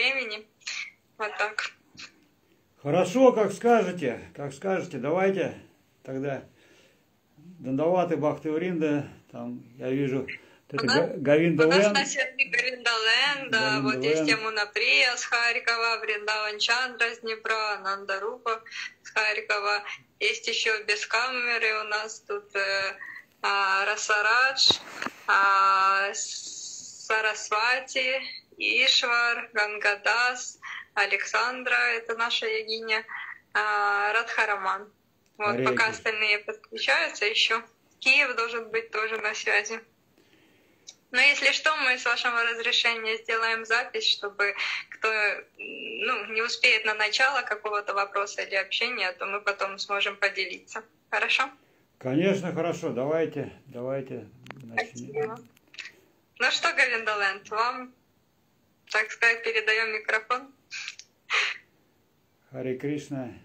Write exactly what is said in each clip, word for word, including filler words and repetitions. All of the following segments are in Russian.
времени. Вот так. Хорошо, как скажете, как скажете, давайте тогда Дандаваты Бхактивринда, там я вижу, это Да? Говинда У нас Лэн. на сегодня Говиндален, да, Говинда вот есть Лэн. Ямуна Прия с Харькова, Вриндаван Чандра с Днепра, Нандарупа с Харькова. Есть еще без камеры у нас тут э, а, Расарадж, а, Сарасвати, Ишвар, Гангадас, Александра, это наша йогиня, а, Радхараман. Вот, Ареки. пока остальные подключаются еще. Киев должен быть тоже на связи. Но если что, мы с вашего разрешения сделаем запись, чтобы кто ну, не успеет на начало какого-то вопроса или общения, то мы потом сможем поделиться. Хорошо? Конечно, хорошо. Давайте, давайте начнем. Спасибо. Ну что, Говиндаленд, вам, так сказать, передаем микрофон. Харе Кришна,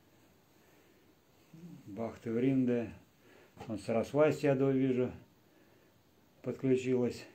Бхактивринда, он Сарасвати, я вижу, подключилась.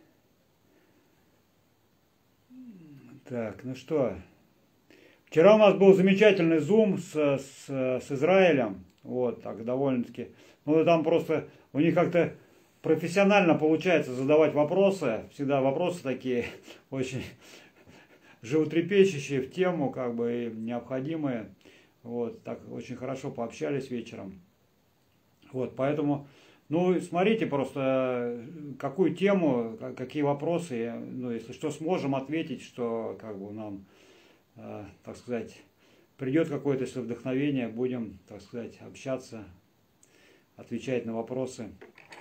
Так, ну что, вчера у нас был замечательный зум с, с, с Израилем, вот, так, довольно-таки, ну, там просто, у них как-то профессионально получается задавать вопросы, всегда вопросы такие, очень животрепещущие в тему, как бы, и необходимые, вот, так, очень хорошо пообщались вечером, вот, поэтому... Ну, смотрите просто, какую тему, какие вопросы, ну, если что, сможем ответить, что, как бы, нам, э, так сказать, придет какое-то, если вдохновение, будем, так сказать, общаться, отвечать на вопросы.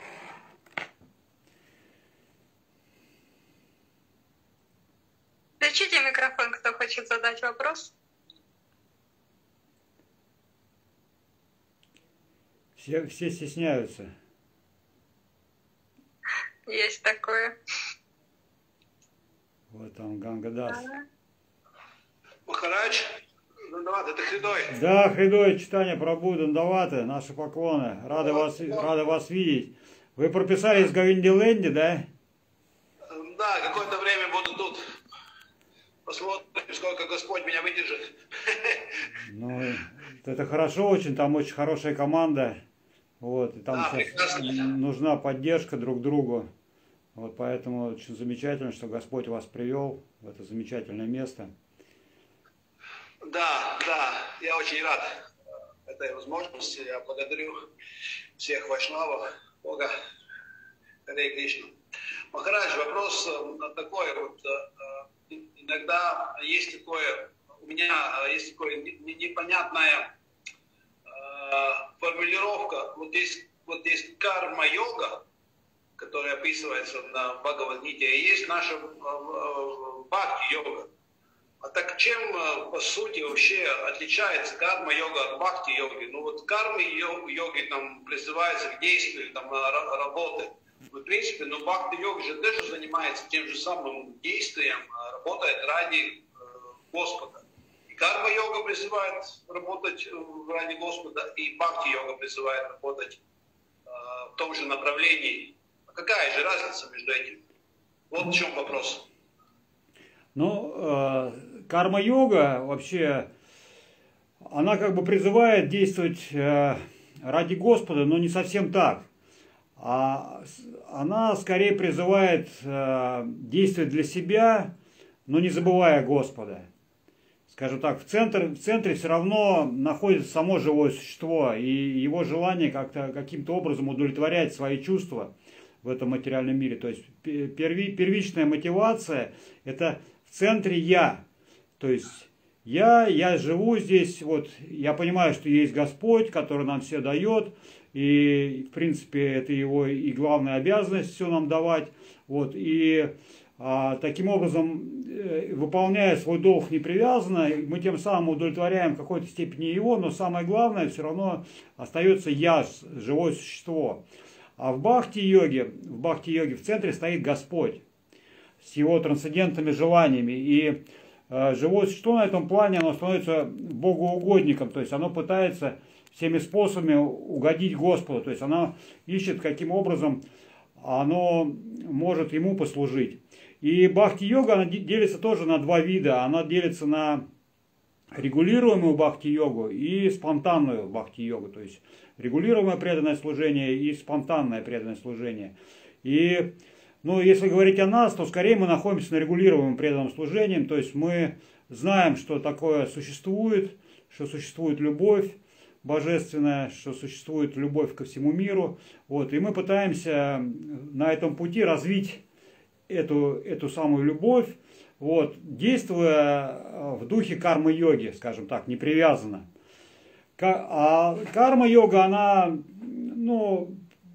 Включите микрофон, кто хочет задать вопрос. Все, все стесняются. Есть такое. Вот там Гангадас. Махарадж, Дандават, это Хридой. Да, Хридой, читание Прабху, Дандаваты, наши поклоны. Рады вас, рады вас видеть. Вы прописались в Говинде-Ленде, да? Да, какое-то время буду тут. Посмотрим, сколько Господь меня выдержит. Ну, это хорошо очень, там очень хорошая команда. Вот, и там Да, сейчас прекрасно. нужна поддержка друг другу. Вот поэтому очень замечательно, что Господь вас привел в это замечательное место. Да, да, я очень рад этой возможности. Я благодарю всех вайшнавов, Бога, Харе Кришна. Махарадж, вопрос такой, вот, иногда есть такое, у меня есть такое непонятное формулировка, вот есть, вот есть карма-йога, которая описывается на Бхагавад-гите, и есть наша бхакти-йога. А так чем, по сути, вообще отличается карма-йога от бхакти-йоги? Ну вот карма-йоги там призывается к действию, там, работы. В принципе, но бхакти-йога же тоже занимается тем же самым действием, работает ради Господа. Карма-йога призывает работать ради Господа, и бхакти-йога призывает работать э, в том же направлении. А какая же разница между этим? Вот в чем вопрос. Ну, э, карма-йога вообще, она как бы призывает действовать э, ради Господа, но не совсем так. А она скорее призывает э, действовать для себя, но не забывая Господа. Скажем так, в центре, в центре все равно находится само живое существо, и его желание как-то, каким-то образом удовлетворять свои чувства в этом материальном мире. То есть перви, первичная мотивация – это в центре «я». То есть я, я живу здесь, вот, я понимаю, что есть Господь, который нам все дает, и в принципе это его и главная обязанность все нам давать. Вот, и а, таким образом, э, выполняя свой долг непривязанно, мы тем самым удовлетворяем в какой-то степени его, но самое главное все равно остается я, живое существо. А в бхакти-йоге, в бхакти-йоге в центре стоит Господь с его трансцендентными желаниями. И э, живое существо на этом плане, оно становится богоугодником, то есть оно пытается всеми способами угодить Господу, то есть оно ищет, каким образом оно может ему послужить. И бхакти-йога, она делится тоже на два вида. Она делится на регулируемую бхакти-йогу и спонтанную бхакти-йогу. То есть регулируемое преданное служение и спонтанное преданное служение. И, ну, если говорить о нас, то скорее мы находимся на регулируемом преданном служении. То есть мы знаем, что такое существует, что существует любовь божественная, что существует любовь ко всему миру. Вот, и мы пытаемся на этом пути развить эту, эту самую любовь, вот, действуя в духе кармы-йоги, скажем так, не привязанно. А карма-йога, она, ну,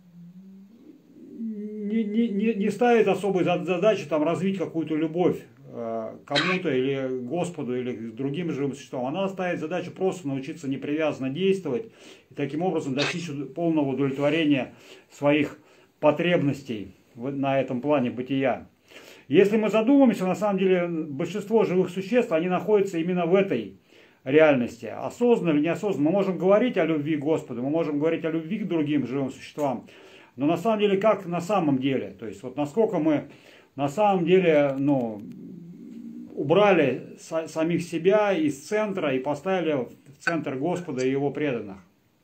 не, не, не ставит особой задачи там, развить какую-то любовь кому-то или Господу, или к другим живым существам. Она ставит задачу просто научиться непривязанно действовать и таким образом достичь полного удовлетворения своих потребностей на этом плане бытия. Если мы задумаемся, на самом деле большинство живых существ, они находятся именно в этой реальности. Осознанно или неосознанно. Мы можем говорить о любви к Господу, мы можем говорить о любви к другим живым существам, но на самом деле как на самом деле? То есть вот насколько мы на самом деле, ну, убрали самих себя из центра и поставили в центр Господа и Его преданных.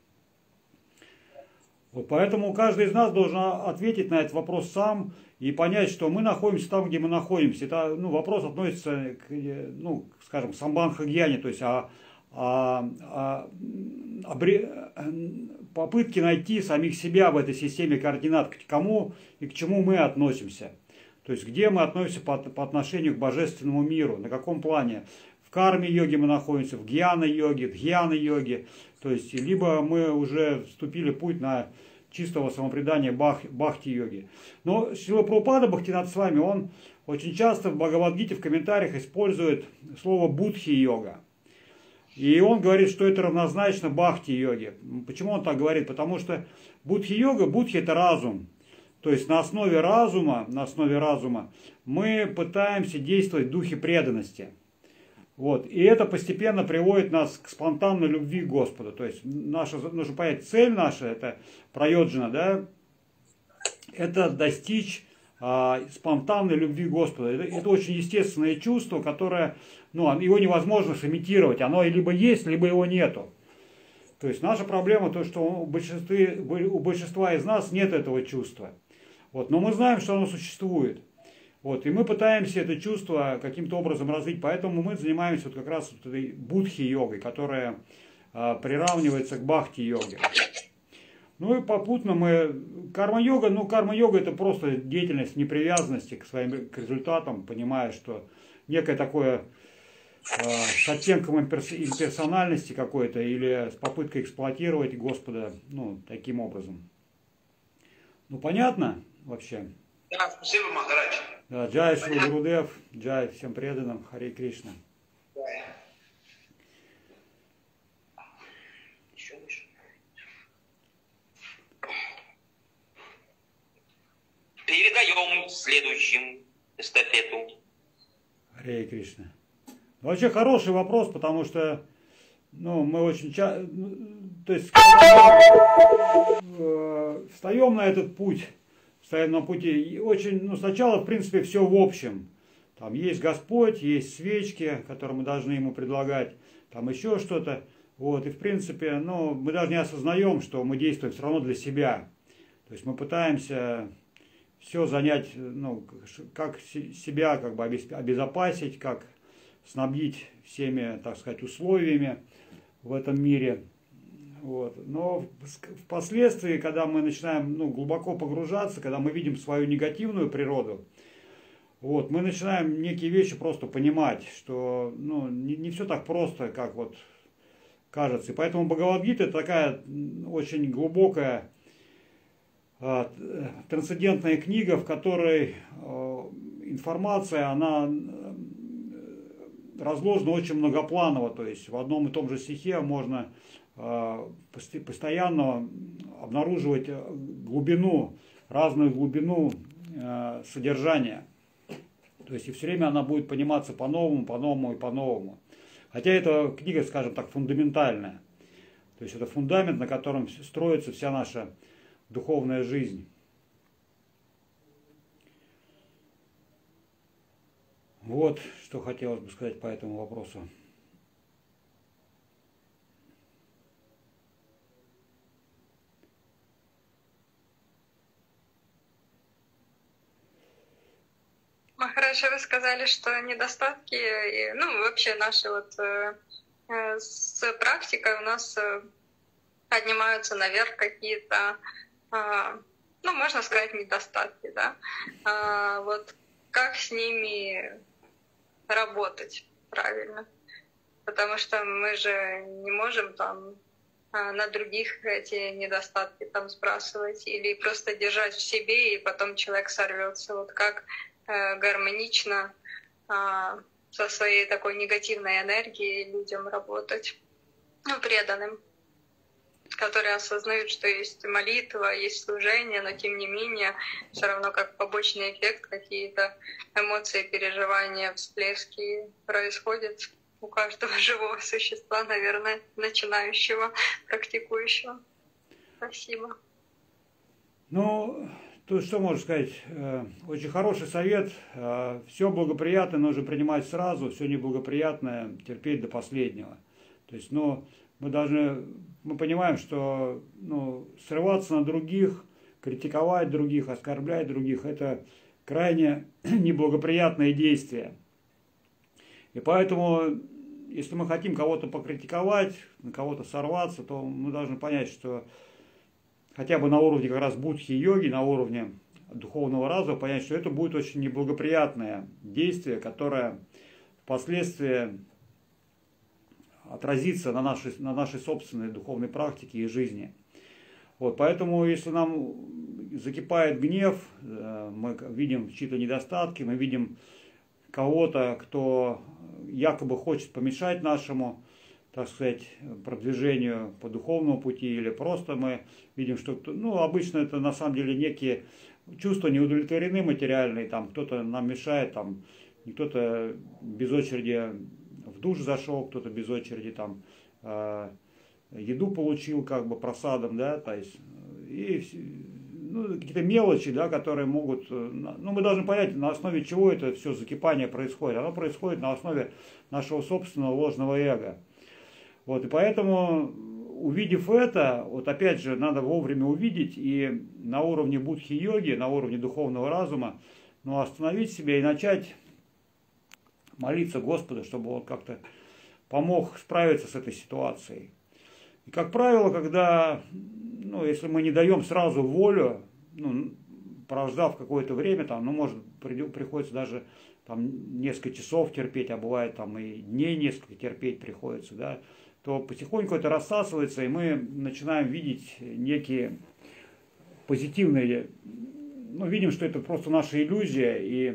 Вот поэтому каждый из нас должен ответить на этот вопрос сам и понять, что мы находимся там, где мы находимся. Это, ну, вопрос относится к, ну, скажем, к самбанха-гьяне, то есть о, о, о, о попытке найти самих себя в этой системе координат, к кому и к чему мы относимся. То есть, где мы относимся по, по отношению к божественному миру, на каком плане. В карме-йоге мы находимся, в гьяна-йоге, в дхьяна-йоге. То есть, либо мы уже вступили в путь на чистого самопредания бах, бхакти-йоги. Но Шрила Прабхупада Бхактинат с вами, он очень часто в Бхагавад-гите в комментариях использует слово будхи-йога. И он говорит, что это равнозначно бхакти-йоге. Почему он так говорит? Потому что будхи-йога, будхи это разум. То есть на основе разума, на основе разума мы пытаемся действовать в духе преданности. Вот. И это постепенно приводит нас к спонтанной любви к Господу. То есть наша, нужно понять, цель наша, это прайоджана, да, это достичь а, спонтанной любви к Господу. Это, это очень естественное чувство, которое, ну, его невозможно сымитировать. Оно либо есть, либо его нету. То есть наша проблема то, что у большинства, у большинства из нас нет этого чувства. Вот, но мы знаем, что оно существует. Вот, и мы пытаемся это чувство каким-то образом развить. Поэтому мы занимаемся вот как раз вот этой будхи-йогой, которая а, приравнивается к бхакти-йоге. Ну и попутно мы... Карма-йога, ну карма-йога это просто деятельность непривязанности к своим к результатам, понимая, что некое такое а, с оттенком имперсональности какой-то или с попыткой эксплуатировать Господа, ну, таким образом. Ну понятно? Вообще. Да, спасибо, Махарадж. Да, джай Шри Гурудев, джай всем преданным, Харе Кришна. Передаем следующим эстафету. Харе Кришна. Ну, вообще хороший вопрос, потому что, ну, мы очень часто, то есть, э, встаем на этот путь, встаем на пути, и очень, ну, сначала, в принципе, все в общем. Там есть Господь, есть свечки, которые мы должны Ему предлагать, там еще что-то. Вот, и, в принципе, ну, мы даже не осознаем, что мы действуем все равно для себя. То есть мы пытаемся все занять, ну, как себя как бы обезопасить, как снабдить всеми, так сказать, условиями в этом мире. Вот. Но впоследствии, когда мы начинаем, ну, глубоко погружаться, когда мы видим свою негативную природу, вот, мы начинаем некие вещи просто понимать, что, ну, не, не все так просто, как вот кажется. И поэтому Бхагавад-гита это такая очень глубокая э, трансцендентная книга, в которой э, информация, она разложена очень многопланово. То есть в одном и том же стихе можно постоянно обнаруживать глубину, разную глубину э, содержания. То есть и все время она будет пониматься по-новому, по-новому и по-новому. Хотя эта книга, скажем так, фундаментальная. То есть это фундамент, на котором строится вся наша духовная жизнь. Вот, что хотелось бы сказать по этому вопросу. Хорошо, вы сказали, что недостатки, и, ну, вообще наши вот э, э, с практикой у нас э, поднимаются наверх какие-то, э, ну, можно сказать, недостатки, да. А, вот как с ними работать правильно? Потому что мы же не можем там э, на других эти недостатки там сбрасывать или просто держать в себе, и потом человек сорвется. Вот как гармонично а, со своей такой негативной энергией людям работать, ну, преданным, которые осознают, что есть молитва, есть служение, но тем не менее все равно как побочный эффект какие-то эмоции, переживания, всплески происходят у каждого живого существа, наверное, начинающего, практикующего. Спасибо. Ну, тут что можно сказать? Очень хороший совет. Все благоприятное нужно принимать сразу, все неблагоприятное терпеть до последнего. То есть, ну, мы должны, мы понимаем, что, ну, срываться на других, критиковать других, оскорблять других – это крайне неблагоприятные действия. И поэтому, если мы хотим кого-то покритиковать, на кого-то сорваться, то мы должны понять, что хотя бы на уровне как раз будхи-йоги, на уровне духовного разума, понять, что это будет очень неблагоприятное действие, которое впоследствии отразится на нашей, на нашей собственной духовной практике и жизни. Вот, поэтому, если нам закипает гнев, мы видим чьи-то недостатки, мы видим кого-то, кто якобы хочет помешать нашему, так сказать, продвижению по духовному пути, или просто мы видим, что, ну, обычно это на самом деле некие чувства не удовлетворены материальные, там кто-то нам мешает, там кто-то без очереди в душ зашел, кто-то без очереди там э, еду получил как бы просадом, да, то есть и ну, какие-то мелочи, да, которые могут, ну, мы должны понять, на основе чего это все закипание происходит. Оно происходит на основе нашего собственного ложного эго. Вот, и поэтому, увидев это, вот опять же, надо вовремя увидеть и на уровне будхи-йоги, на уровне духовного разума, ну, остановить себя и начать молиться Господу, чтобы он как-то помог справиться с этой ситуацией. И, как правило, когда, ну, если мы не даем сразу волю, ну, прождав какое-то время, там, ну, может, приходится даже там несколько часов терпеть, а бывает там и дней несколько терпеть приходится, да, то потихоньку это рассасывается, и мы начинаем видеть некие позитивные, ну, видим, что это просто наша иллюзия, и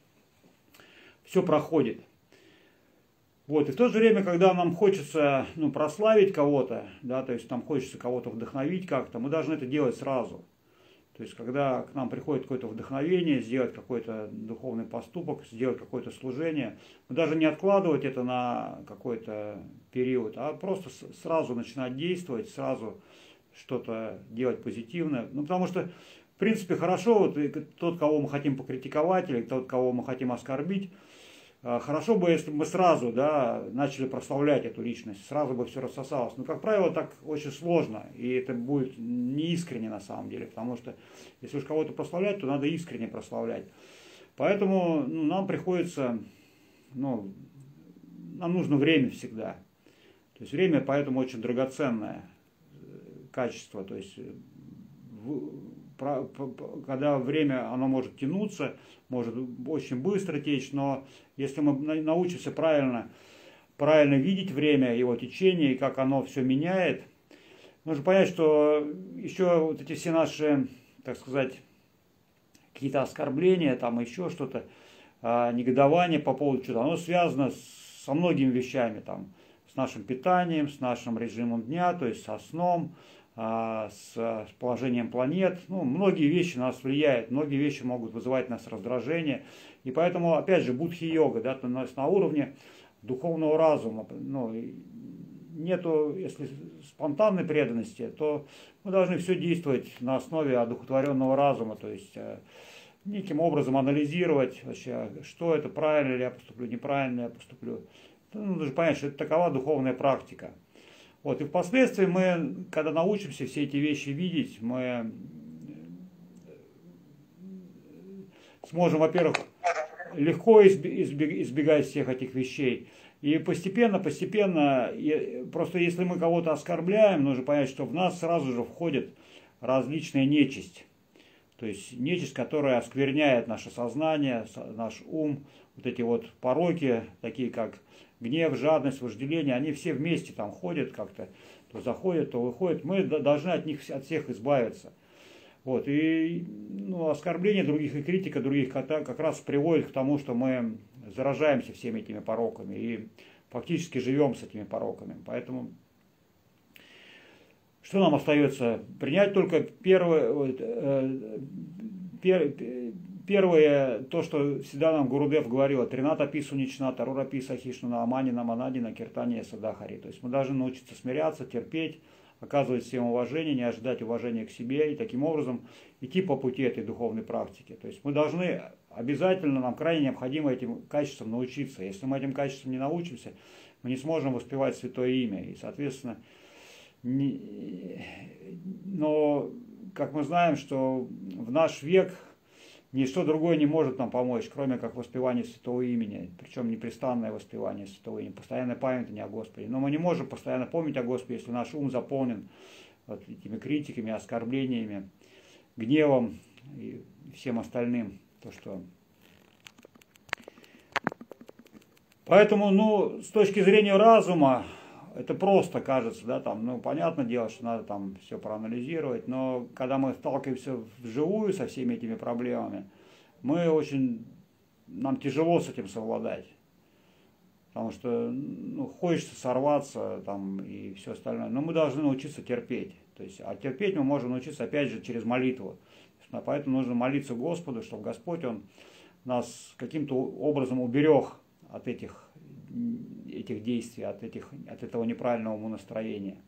все проходит. Вот, и в то же время, когда нам хочется, ну, прославить кого-то, да, то есть нам хочется кого-то вдохновить как-то, мы должны это делать сразу. То есть, когда к нам приходит какое-то вдохновение, сделать какой-то духовный поступок, сделать какое-то служение, мы даже не откладывать это на какой-то период, а просто сразу начинать действовать, сразу что-то делать позитивное. Ну, потому что, в принципе, хорошо, вот тот, кого мы хотим покритиковать, или тот, кого мы хотим оскорбить, хорошо бы, если бы мы сразу, да, начали прославлять эту личность, сразу бы все рассосалось. Но, как правило, так очень сложно, и это будет неискренне на самом деле, потому что если уж кого-то прославлять, то надо искренне прославлять. Поэтому, ну, нам приходится, ну, нам нужно время всегда. То есть время поэтому очень драгоценное качество. То есть когда время, оно может тянуться, может очень быстро течь, но если мы научимся правильно, правильно видеть время, его течение и как оно все меняет, нужно понять, что еще вот эти все наши, так сказать, какие-то оскорбления, там еще что-то, негодование по поводу чего-то, оно связано со многими вещами, там, с нашим питанием, с нашим режимом дня, то есть со сном, с положением планет. Ну, многие вещи на нас влияют, многие вещи могут вызывать у нас раздражение. И поэтому, опять же, будхи-йога, да, то есть на уровне духовного разума. Ну, нету, если спонтанной преданности, то мы должны все действовать на основе одухотворенного разума. То есть неким образом анализировать вообще, что это, правильно ли я поступлю, неправильно ли я поступлю. Ну, нужно понять, что это такова духовная практика. Вот, и впоследствии мы, когда научимся все эти вещи видеть, мы сможем, во-первых, легко избегать всех этих вещей. И постепенно, постепенно, просто если мы кого-то оскорбляем, нужно понять, что в нас сразу же входит различная нечисть. То есть нечисть, которая оскверняет наше сознание, наш ум, вот эти вот пороки, такие как гнев, жадность, вожделение, они все вместе там ходят как-то, то заходят, то выходят. Мы должны от них, от всех избавиться. Вот, и ну, оскорбление других и критика других как раз приводит к тому, что мы заражаемся всеми этими пороками и фактически живем с этими пороками. Поэтому что нам остается? Принять только первое, э, пер, первое, то, что всегда нам Гурудев говорил: Трината пису ничната, рура писа хишнана, аманина манадина, киртания садахари. То есть мы должны научиться смиряться, терпеть, оказывать всем уважение, не ожидать уважения к себе и таким образом идти по пути этой духовной практики. То есть мы должны обязательно, нам крайне необходимо этим качествам научиться. Если мы этим качествам не научимся, мы не сможем воспевать святое имя. И, соответственно, не... но, как мы знаем, что в наш век ничто другое не может нам помочь, кроме как воспевание святого имени, причем непрестанное воспевание святого имени, постоянная память не о Господе. Но мы не можем постоянно помнить о Господе, если наш ум заполнен вот этими критиками, оскорблениями, гневом и всем остальным. То, что... Поэтому, ну, с точки зрения разума, это просто кажется, да, там, ну, понятное дело, что надо там все проанализировать, но когда мы сталкиваемся вживую со всеми этими проблемами, мы очень, нам тяжело с этим совладать, потому что, ну, хочется сорваться там и все остальное, но мы должны научиться терпеть, то есть, а терпеть мы можем научиться, опять же, через молитву, поэтому нужно молиться Господу, чтобы Господь, Он нас каким-то образом уберег от этих этих действий, от, этих, от этого неправильного умонастроения.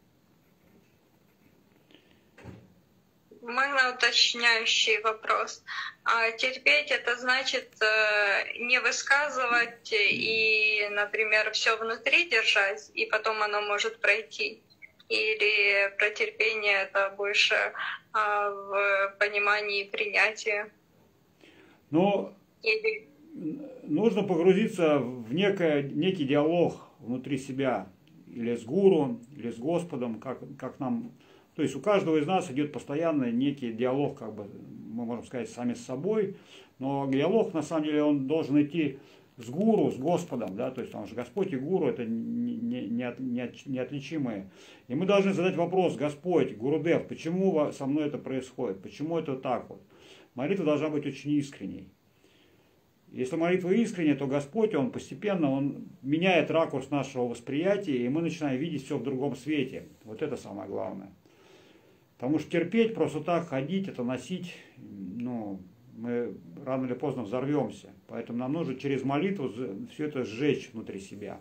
Можно уточняющий вопрос. А терпеть — это значит э, не высказывать и, например, все внутри держать, и потом оно может пройти? Или про терпение это больше э, в понимании и принятии? Ну, Или... нужно погрузиться в некое, некий диалог внутри себя, или с гуру, или с Господом, как, как нам... То есть у каждого из нас идет постоянно некий диалог, как бы, мы можем сказать, сами с собой, но диалог, на самом деле, он должен идти с гуру, с Господом, да, то есть потому что Господь и гуру — это неотличимые. И мы должны задать вопрос: Господь, Гурудев, почему со мной это происходит, почему это так вот? Молитва должна быть очень искренней. Если молитва искренняя, то Господь, Он постепенно, Он меняет ракурс нашего восприятия, и мы начинаем видеть все в другом свете. Вот это самое главное. Потому что терпеть, просто так ходить, это носить, ну, мы рано или поздно взорвемся. Поэтому нам нужно через молитву все это сжечь внутри себя.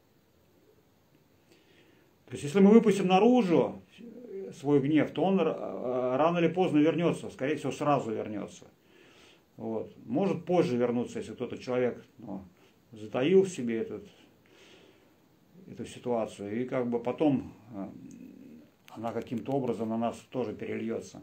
То есть, если мы выпустим наружу свой гнев, то он рано или поздно вернется, скорее всего, сразу вернется. Вот. Может позже вернуться, если кто-то человек, ну, затаил в себе этот, эту ситуацию, и как бы потом она каким-то образом на нас тоже перельется.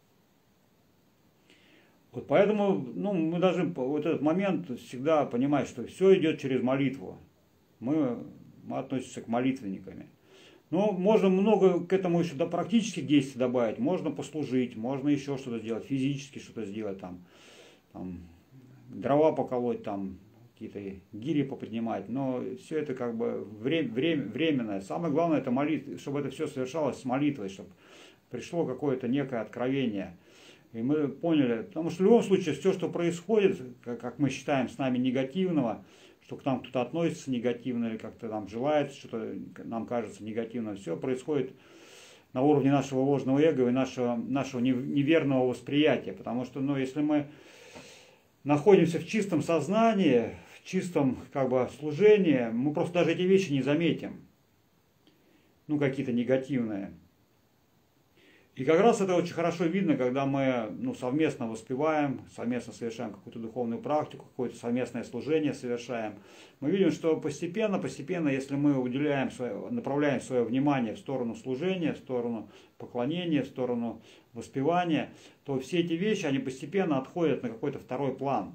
Вот поэтому, ну, мы должны вот этот момент всегда понимать, что все идет через молитву. Мы, мы относимся к молитвенниками. Но можно много к этому еще до практических действий добавить. Можно послужить, можно еще что-то сделать, физически что-то сделать, там, там, дрова поколоть, там, какие-то гири поподнимать. Но все это как бы время, время, временное. Самое главное — это молитва, чтобы это все совершалось с молитвой, чтобы пришло какое-то некое откровение. И мы поняли, потому что в любом случае все, что происходит, как мы считаем, с нами негативного, что к нам кто-то относится негативно или как-то нам желается, что-то нам кажется негативным, все происходит на уровне нашего ложного эго и нашего, нашего неверного восприятия. Потому что, ну, если мы находимся в чистом сознании, в чистом, как бы, служении, мы просто даже эти вещи не заметим. Ну, какие-то негативные. И как раз это очень хорошо видно, когда мы ну, совместно воспеваем, совместно совершаем какую-то духовную практику, какое-то совместное служение совершаем. Мы видим, что постепенно, постепенно, если мы уделяем свое, направляем свое внимание в сторону служения, в сторону поклонения, в сторону воспевания, то все эти вещи, они постепенно отходят на какой-то второй план.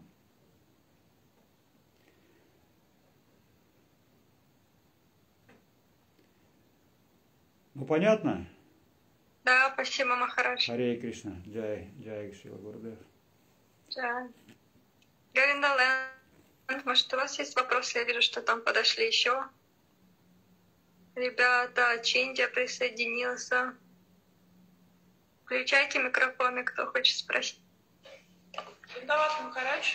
Ну, понятно? Да, спасибо, Махарадж. Харе Кришна, Джай, Джай Шрила Гурудев. Джай. Говиндалэнд, может, у вас есть вопросы? Я вижу, что там подошли еще. Ребята, Чиндия присоединился. Включайте микрофоны, кто хочет спросить. Дандават, Махарадж.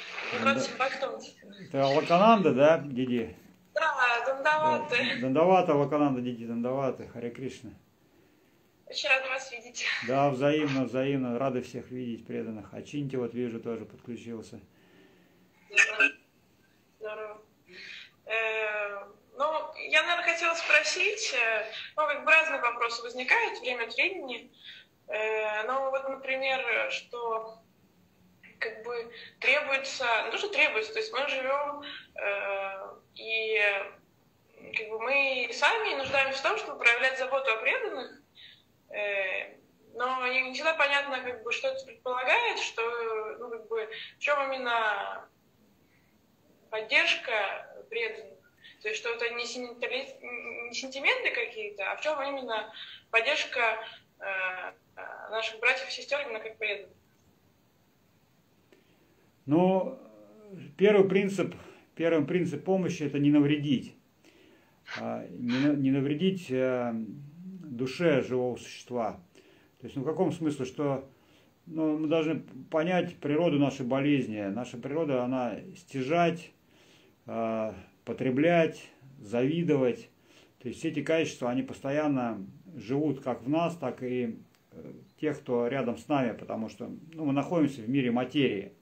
Это Лакананда, да, Диди? Да, Дандаваты. Дандавата, Лакананда, Диди, Дандаваты, Харе Кришна. Очень рада вас видеть. Да, взаимно, взаимно. Рады всех видеть, преданных. А Чинти, вот вижу, тоже подключился. Здорово. Э, ну, я, наверное, хотела спросить, э, ну, как бы разные вопросы возникают время от времени. Э, ну, вот, например, что как бы требуется, ну, что требуется, то есть мы живем, э, и как бы мы сами нуждаемся в том, чтобы проявлять заботу о преданных, но не всегда понятно, как бы, что это предполагает, что, ну, как бы, в чем именно поддержка преданных. То есть, что это не, сентиментали... не сентименты какие-то, а в чем именно поддержка э, наших братьев и сестер именно как преданных. Ну, первый принцип, первый принцип помощи – это не навредить. Не, не навредить душе живого существа. То есть, ну, в каком смысле, что ну, мы должны понять природу нашей болезни. Наша природа, она стяжать, э, потреблять, завидовать. То есть, все эти качества, они постоянно живут как в нас, так и э, тех, кто рядом с нами, потому что ну, мы находимся в мире материи.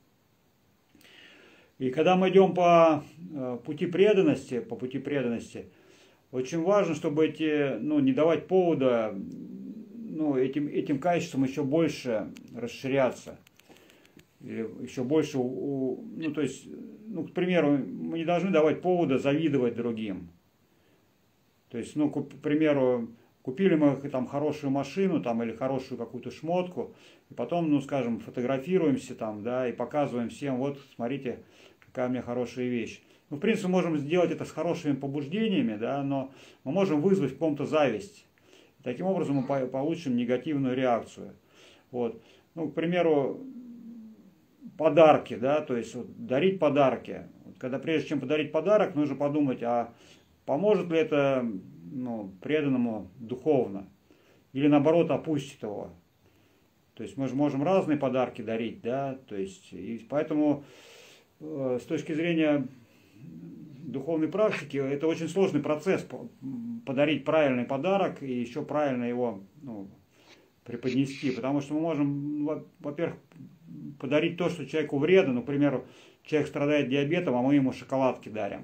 И когда мы идем по э, пути преданности, по пути преданности, очень важно, чтобы эти, ну, не давать повода ну, этим, этим качествам еще больше расширяться. Или еще больше, у, ну, то есть, ну, к примеру, мы не должны давать повода завидовать другим. То есть, ну, к примеру, купили мы там хорошую машину там, или хорошую какую-то шмотку, и потом, ну, скажем, фотографируемся там, да, и показываем всем, вот, смотрите, какая у меня хорошая вещь. Ну, в принципе, мы можем сделать это с хорошими побуждениями, да, но мы можем вызвать в ком-то зависть. И таким образом мы получим негативную реакцию. Вот. Ну, к примеру, подарки, да, то есть вот, дарить подарки. Вот, когда прежде чем подарить подарок, нужно подумать, а поможет ли это ну, преданному духовно, или наоборот опустит его. То есть мы же можем разные подарки дарить, да, то есть и поэтому э, с точки зрения духовной практики это очень сложный процесс подарить правильный подарок и еще правильно его ну, преподнести, потому что мы можем, во-первых, подарить то, что человеку вредно, ну, к примеру, человек страдает диабетом, а мы ему шоколадки дарим.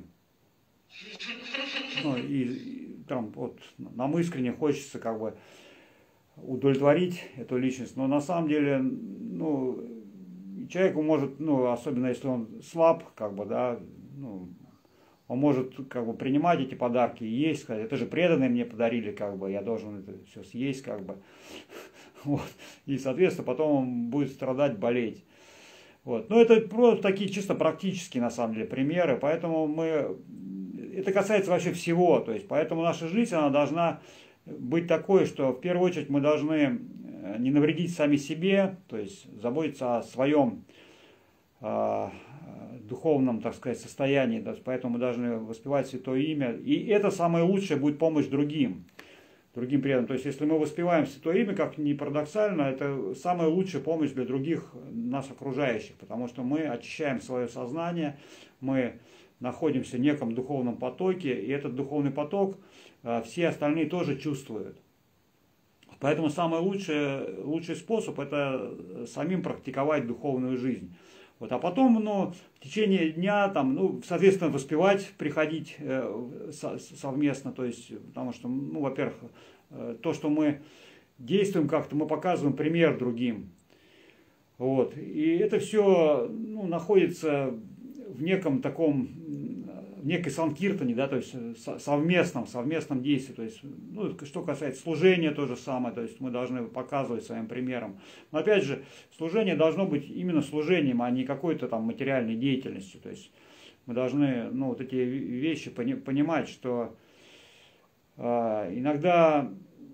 Ну, и, и там вот нам искренне хочется как бы удовлетворить эту личность, но на самом деле, ну, человеку может, ну, особенно если он слаб, как бы, да, ну, он может как бы принимать эти подарки и есть, сказать, это же преданные мне подарили, как бы, я должен это все съесть, как бы. Вот. И, соответственно, потом он будет страдать, болеть. Вот. Но это просто такие чисто практические, на самом деле, примеры, поэтому мы, это касается вообще всего, то есть, поэтому наша жизнь, она должна быть такой, что в первую очередь мы должны не навредить сами себе, то есть заботиться о своем э, духовном, так сказать, состоянии, да, поэтому мы должны воспевать Святое Имя, и это самое лучшее будет помощь другим, другим преданным. То есть, если мы воспеваем Святое Имя, как ни парадоксально, это самая лучшая помощь для других нас окружающих, потому что мы очищаем свое сознание, мы находимся в неком духовном потоке, и этот духовный поток все остальные тоже чувствуют. Поэтому самый лучший, лучший способ – это самим практиковать духовную жизнь. Вот, а потом, ну, в течение дня, там, ну, соответственно, воспевать, приходить э, со, совместно, то есть, потому что, ну, во-первых, э, то, что мы действуем как-то, мы показываем пример другим. Вот. И это все, ну, находится в неком таком, в некой санкиртане, да, то есть совместном, совместном действии. То есть, ну, что касается служения, то же самое, то есть мы должны показывать своим примером. Но опять же, служение должно быть именно служением, а не какой-то там материальной деятельностью. То есть мы должны, ну, вот эти вещи понимать, что э, иногда,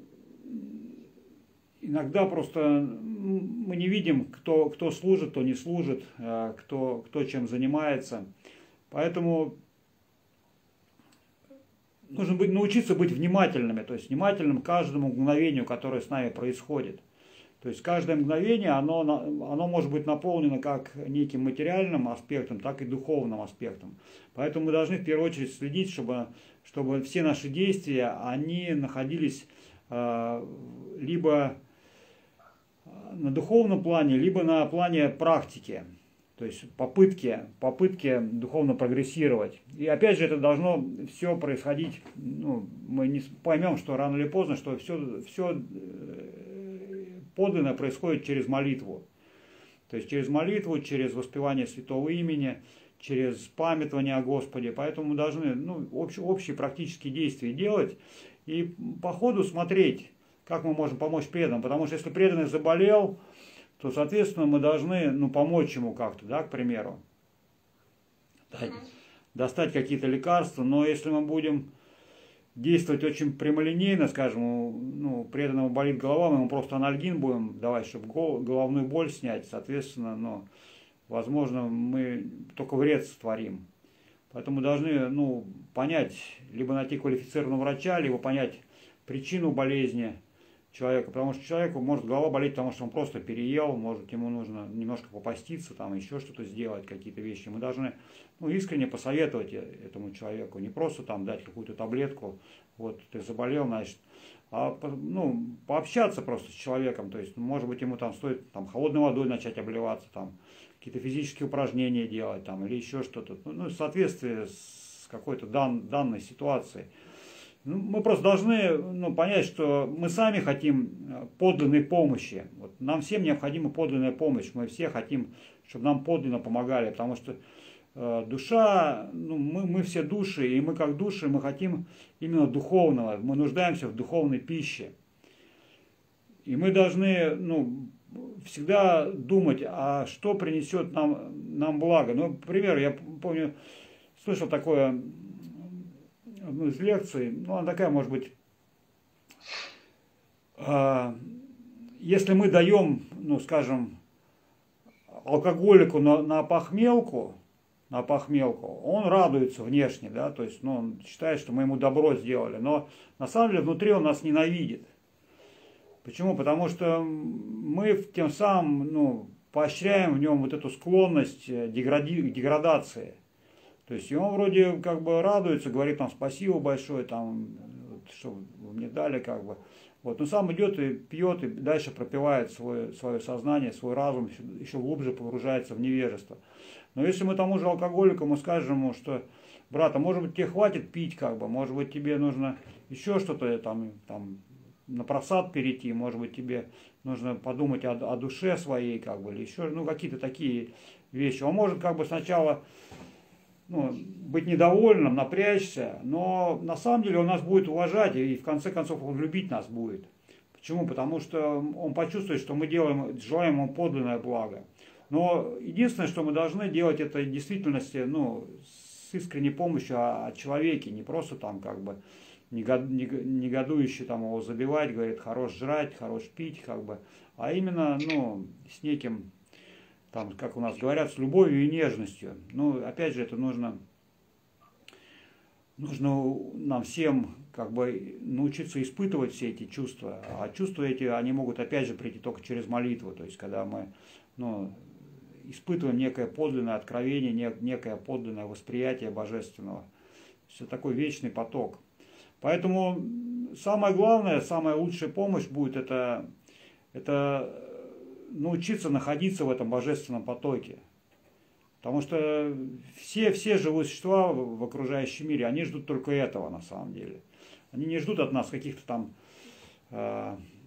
иногда просто мы не видим, кто, кто служит, кто не служит, э, кто, кто чем занимается. Поэтому нужно быть, научиться быть внимательными, то есть внимательным к каждому мгновению, которое с нами происходит. То есть каждое мгновение, оно, оно может быть наполнено как неким материальным аспектом, так и духовным аспектом. Поэтому мы должны в первую очередь следить, чтобы, чтобы все наши действия, они находились э, либо на духовном плане, либо на плане практики. То есть попытки, попытки духовно прогрессировать. И опять же, это должно все происходить, ну, мы не поймем, что рано или поздно, что все, все подлинно происходит через молитву. То есть через молитву, через воспевание святого имени, через памятование о Господе. Поэтому мы должны, ну, общие, общие практические действия делать и по ходу смотреть, как мы можем помочь преданным. Потому что если преданный заболел, то, соответственно, мы должны, ну, помочь ему как-то, да, к примеру. Достать какие-то лекарства. Но если мы будем действовать очень прямолинейно, скажем, ну, преданному болит голова, мы ему просто анальгин будем давать, чтобы головную боль снять, соответственно, ну, возможно, мы только вред сотворим. Поэтому мы должны, ну, понять, либо найти квалифицированного врача, либо понять причину болезни человека, потому что человеку может голова болеть, потому что он просто переел, может ему нужно немножко попаститься, там еще что-то сделать, какие-то вещи. Мы должны, ну, искренне посоветовать этому человеку, не просто там дать какую-то таблетку, вот ты заболел, значит, а, ну, пообщаться просто с человеком, то есть, может быть, ему там стоит там холодной водой начать обливаться, там какие-то физические упражнения делать, там, или еще что-то, ну, в соответствии с какой-то дан, данной ситуацией. Ну, мы просто должны, ну, понять, что мы сами хотим подлинной помощи. Вот нам всем необходима подлинная помощь. Мы все хотим, чтобы нам подлинно помогали, потому что э, душа, ну, мы, мы все души, и мы как души, мы хотим именно духовного. Мы нуждаемся в духовной пище. И мы должны, ну, всегда думать, а что принесет нам, нам благо. Ну, к примеру, я помню, слышал такое, одну из лекций, ну, она такая, может быть, э, если мы даем, ну, скажем, алкоголику на, на похмелку, на похмелку, он радуется внешне, да, то есть, ну, он считает, что мы ему добро сделали, но на самом деле внутри он нас ненавидит. Почему? Потому что мы тем самым, ну, поощряем в нем вот эту склонность дегради, к деградации. То есть и он вроде как бы радуется, говорит там спасибо большое, там, что вы мне дали, как бы. Вот. Но сам идет и пьет, и дальше пропивает свое, свое сознание, свой разум, еще глубже погружается в невежество. Но если мы тому же алкоголику, мы скажем ему, что, брат, а может быть тебе хватит пить, как бы, может быть тебе нужно еще что-то там, там на просад перейти, может быть тебе нужно подумать о, о душе своей, как бы, или еще, ну, какие-то такие вещи. Он может как бы сначала, ну, быть недовольным, напрячься, но на самом деле он нас будет уважать, и в конце концов он любить нас будет. Почему? Потому что он почувствует, что мы делаем, желаем ему подлинное благо. Но единственное, что мы должны делать, это в действительности, ну, с искренней помощью о, о человеке, не просто там как бы негодующе там его забивать, говорит, хорош жрать, хорош пить, как бы, а именно, ну, с неким, там, как у нас говорят, с любовью и нежностью. Ну, опять же, это нужно, нужно нам всем как бы научиться испытывать все эти чувства. А чувства эти, они могут опять же прийти только через молитву. То есть, когда мы, ну, испытываем некое подлинное откровение, некое подлинное восприятие божественного. Это такой вечный поток. Поэтому самое главное, самая лучшая помощь будет это, это научиться находиться в этом божественном потоке. Потому что все, все живые существа в окружающем мире, они ждут только этого на самом деле. Они не ждут от нас каких-то там э,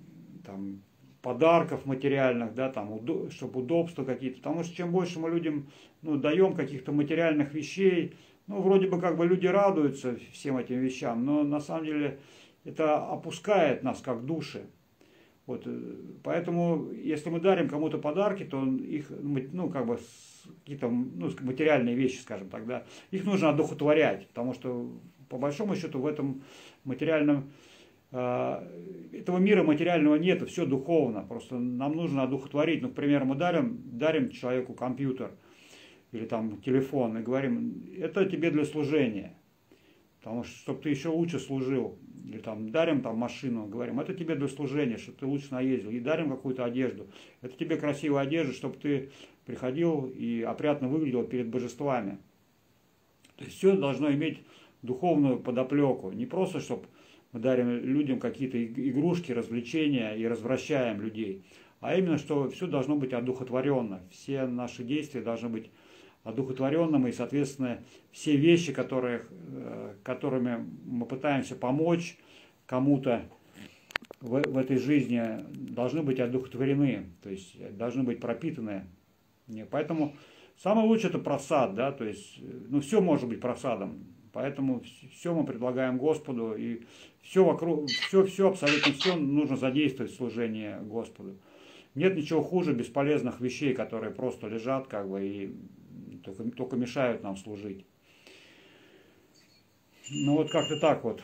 там, подарков материальных, да, там, удо, чтобы удобства какие-то. Потому что чем больше мы людям, ну, даем каких-то материальных вещей, ну, вроде бы как бы люди радуются всем этим вещам, но на самом деле это опускает нас как души. Вот, поэтому, если мы дарим кому-то подарки, то их, ну, как бы, какие-то, ну, материальные вещи, скажем так, да, их нужно одухотворять, потому что, по большому счету, в этом материальном, э, этого мира материального нет, все духовно, просто нам нужно одухотворить. Ну, к примеру, мы дарим, дарим человеку компьютер или там телефон и говорим, это тебе для служения, потому что, чтобы ты еще лучше служил. Или там дарим там машину, говорим, это тебе для служения, чтобы ты лучше наездил. И дарим какую-то одежду. Это тебе красивая одежда, чтобы ты приходил и опрятно выглядел перед божествами. То есть все должно иметь духовную подоплеку. Не просто, чтобы мы дарим людям какие-то игрушки, развлечения и развращаем людей. А именно, что все должно быть одухотворенно. Все наши действия должны быть одухотворенным, и, соответственно, все вещи, которые, которыми мы пытаемся помочь кому-то в, в этой жизни, должны быть одухотворены, то есть должны быть пропитаны. Поэтому самое лучшее — это просад, да, то есть, ну, все может быть просадом, поэтому все мы предлагаем Господу, и все вокруг, все, все, абсолютно все нужно задействовать в служении Господу. Нет ничего хуже бесполезных вещей, которые просто лежат, как бы, и Только, только мешают нам служить. Ну вот как-то так вот.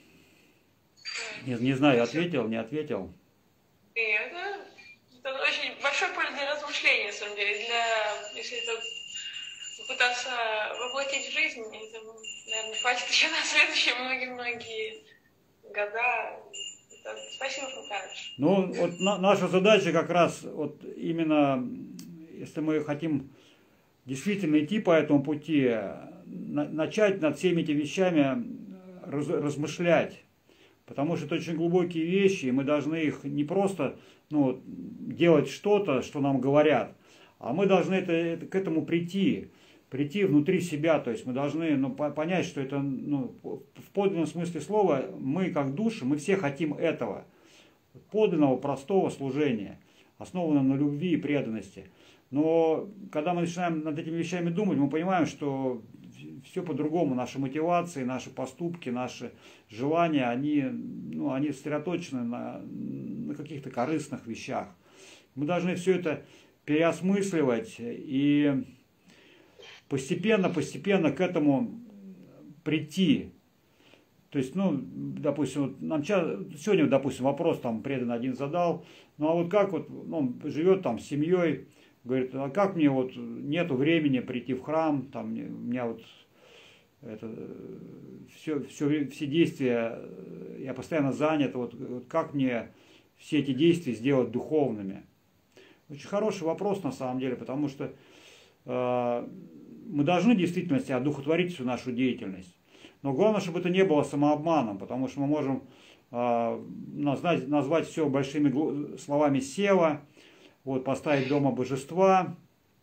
Не, не знаю, ответил, не ответил. Нет, это, это очень большое поле для размышления, на самом деле. Для, если это попытаться воплотить в жизнь, это, наверное, хватит еще на следующие многие-многие года. Это, спасибо, Михайлович. Ну вот на, наша задача как раз вот именно, если мы хотим действительно идти по этому пути, начать над всеми этими вещами раз, размышлять. Потому что это очень глубокие вещи, и мы должны их не просто, ну, делать что-то, что нам говорят, а мы должны это, это, к этому прийти, прийти внутри себя. То есть мы должны, ну, понять, что это, ну, в подлинном смысле слова, мы как души, мы все хотим этого. Подлинного, простого служения, основанного на любви и преданности. Но когда мы начинаем над этими вещами думать, мы понимаем, что все по-другому. Наши мотивации, наши поступки, наши желания, они, ну, они сосредоточены на, на каких-то корыстных вещах. Мы должны все это переосмысливать и постепенно-постепенно к этому прийти. То есть, ну, допустим, вот нам сегодня, допустим, вопрос там преданный один задал, ну а вот как вот, ну, он живет там с семьей, говорит, а как мне вот нету времени прийти в храм, там у меня вот это, все, все, все действия, я постоянно занят, вот, вот как мне все эти действия сделать духовными? Очень хороший вопрос на самом деле, потому что э, мы должны в действительности одухотворить всю нашу деятельность. Но главное, чтобы это не было самообманом, потому что мы можем э, назвать, назвать все большими словами сева, вот, поставить дома божества,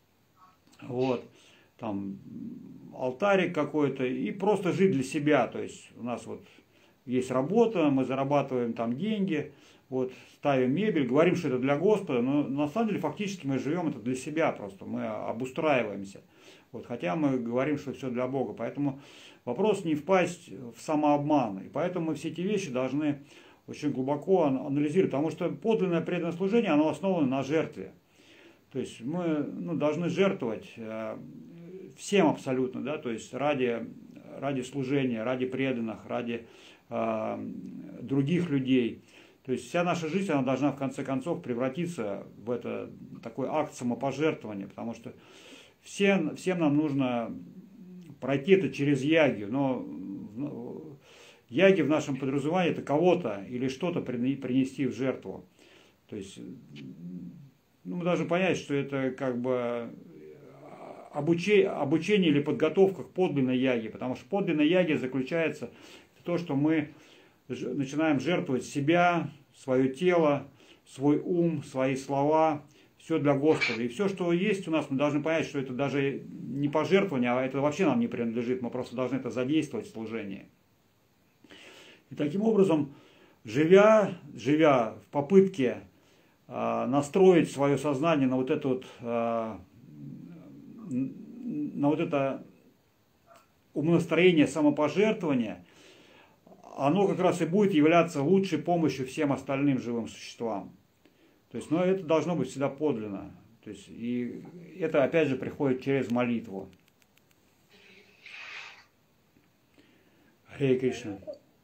вот, там, алтарик какой-то, и просто жить для себя. То есть у нас вот есть работа, мы зарабатываем там деньги, вот, ставим мебель, говорим, что это для Господа, но на самом деле фактически мы живем это для себя просто, мы обустраиваемся. Вот, хотя мы говорим, что все для Бога. Поэтому вопрос не впасть в самообман. И поэтому мы все эти вещи должны очень глубоко анализировать, потому что подлинное преданное служение, оно основано на жертве. То есть мы, ну, должны жертвовать э, всем абсолютно, да, то есть ради, ради служения, ради преданных, ради э, других людей. То есть вся наша жизнь, она должна в конце концов превратиться в это, такой акт самопожертвования, потому что всем, всем нам нужно пройти это через ягью, но яги в нашем подразумевании — это кого-то или что-то принести в жертву. То есть, ну, мы должны понять, что это как бы обучение, обучение или подготовка к подлинной яге, потому что подлинная яги заключается в том, что мы начинаем жертвовать себя, свое тело, свой ум, свои слова, все для Господа. И все, что есть у нас, мы должны понять, что это даже не пожертвование, а это вообще нам не принадлежит, мы просто должны это задействовать в служении. И таким образом, живя, живя в попытке настроить свое сознание на вот это вот, на вот это умонастроение, самопожертвование, оно как раз и будет являться лучшей помощью всем остальным живым существам. То есть, но это должно быть всегда подлинно. То есть, и это опять же приходит через молитву. Харе Кришна.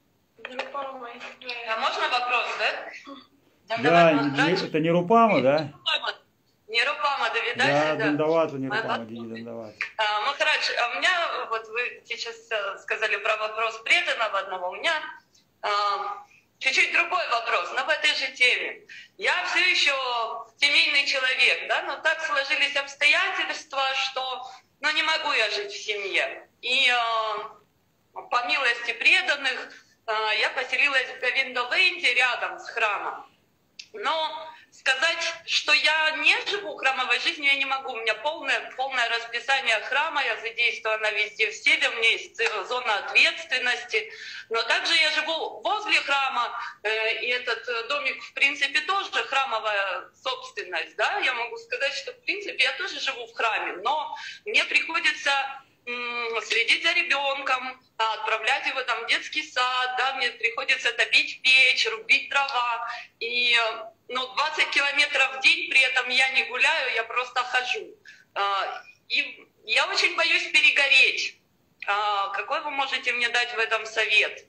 А можно вопрос, да? Да, не, это не Рупама, да? Не Рупама, да, видать? Да, Да, Дандавата, не Рупама, Диди Дандавата. А, Махарадж, а у меня, вот вы сейчас сказали про вопрос преданного одного, у меня а, чуть-чуть другой вопрос, но в этой же теме. Я все еще семейный человек, да, но так сложились обстоятельства, что, ну, не могу я жить в семье. И а, по милости преданных а, я поселилась в Говиндоленде рядом с храмом. Но сказать, что я не живу храмовой жизнью, я не могу. У меня полное, полное расписание храма, я задействована везде в силе, у меня есть зона ответственности. Но также я живу возле храма, э, и этот домик, в принципе, тоже храмовая собственность. Да? Я могу сказать, что, в принципе, я тоже живу в храме, но мне приходится м- следить за ребенком, отправлять его там в детский сад, да, мне приходится топить печь, рубить дрова. И ну, двадцать километров в день, при этом я не гуляю, я просто хожу. И я очень боюсь перегореть. Какой вы можете мне дать в этом совет?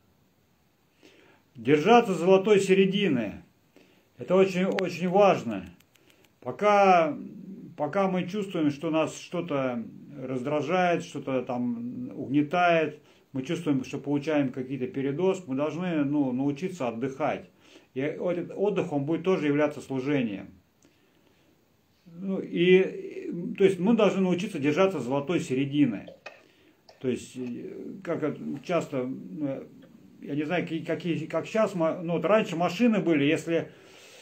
Держаться золотой середины. Это очень, очень важно. Пока, пока мы чувствуем, что нас что-то раздражает, что-то там угнетает, мы чувствуем, что получаем какие-то передоз, мы должны ну, научиться отдыхать. И этот отдых, он будет тоже являться служением. Ну, и, то есть мы должны научиться держаться золотой середины. То есть, как часто, я не знаю, какие, как сейчас, ну, вот раньше машины были, если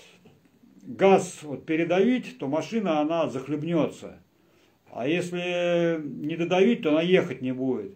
газ вот передавить, то машина, она захлебнется. А если не додавить, то она ехать не будет.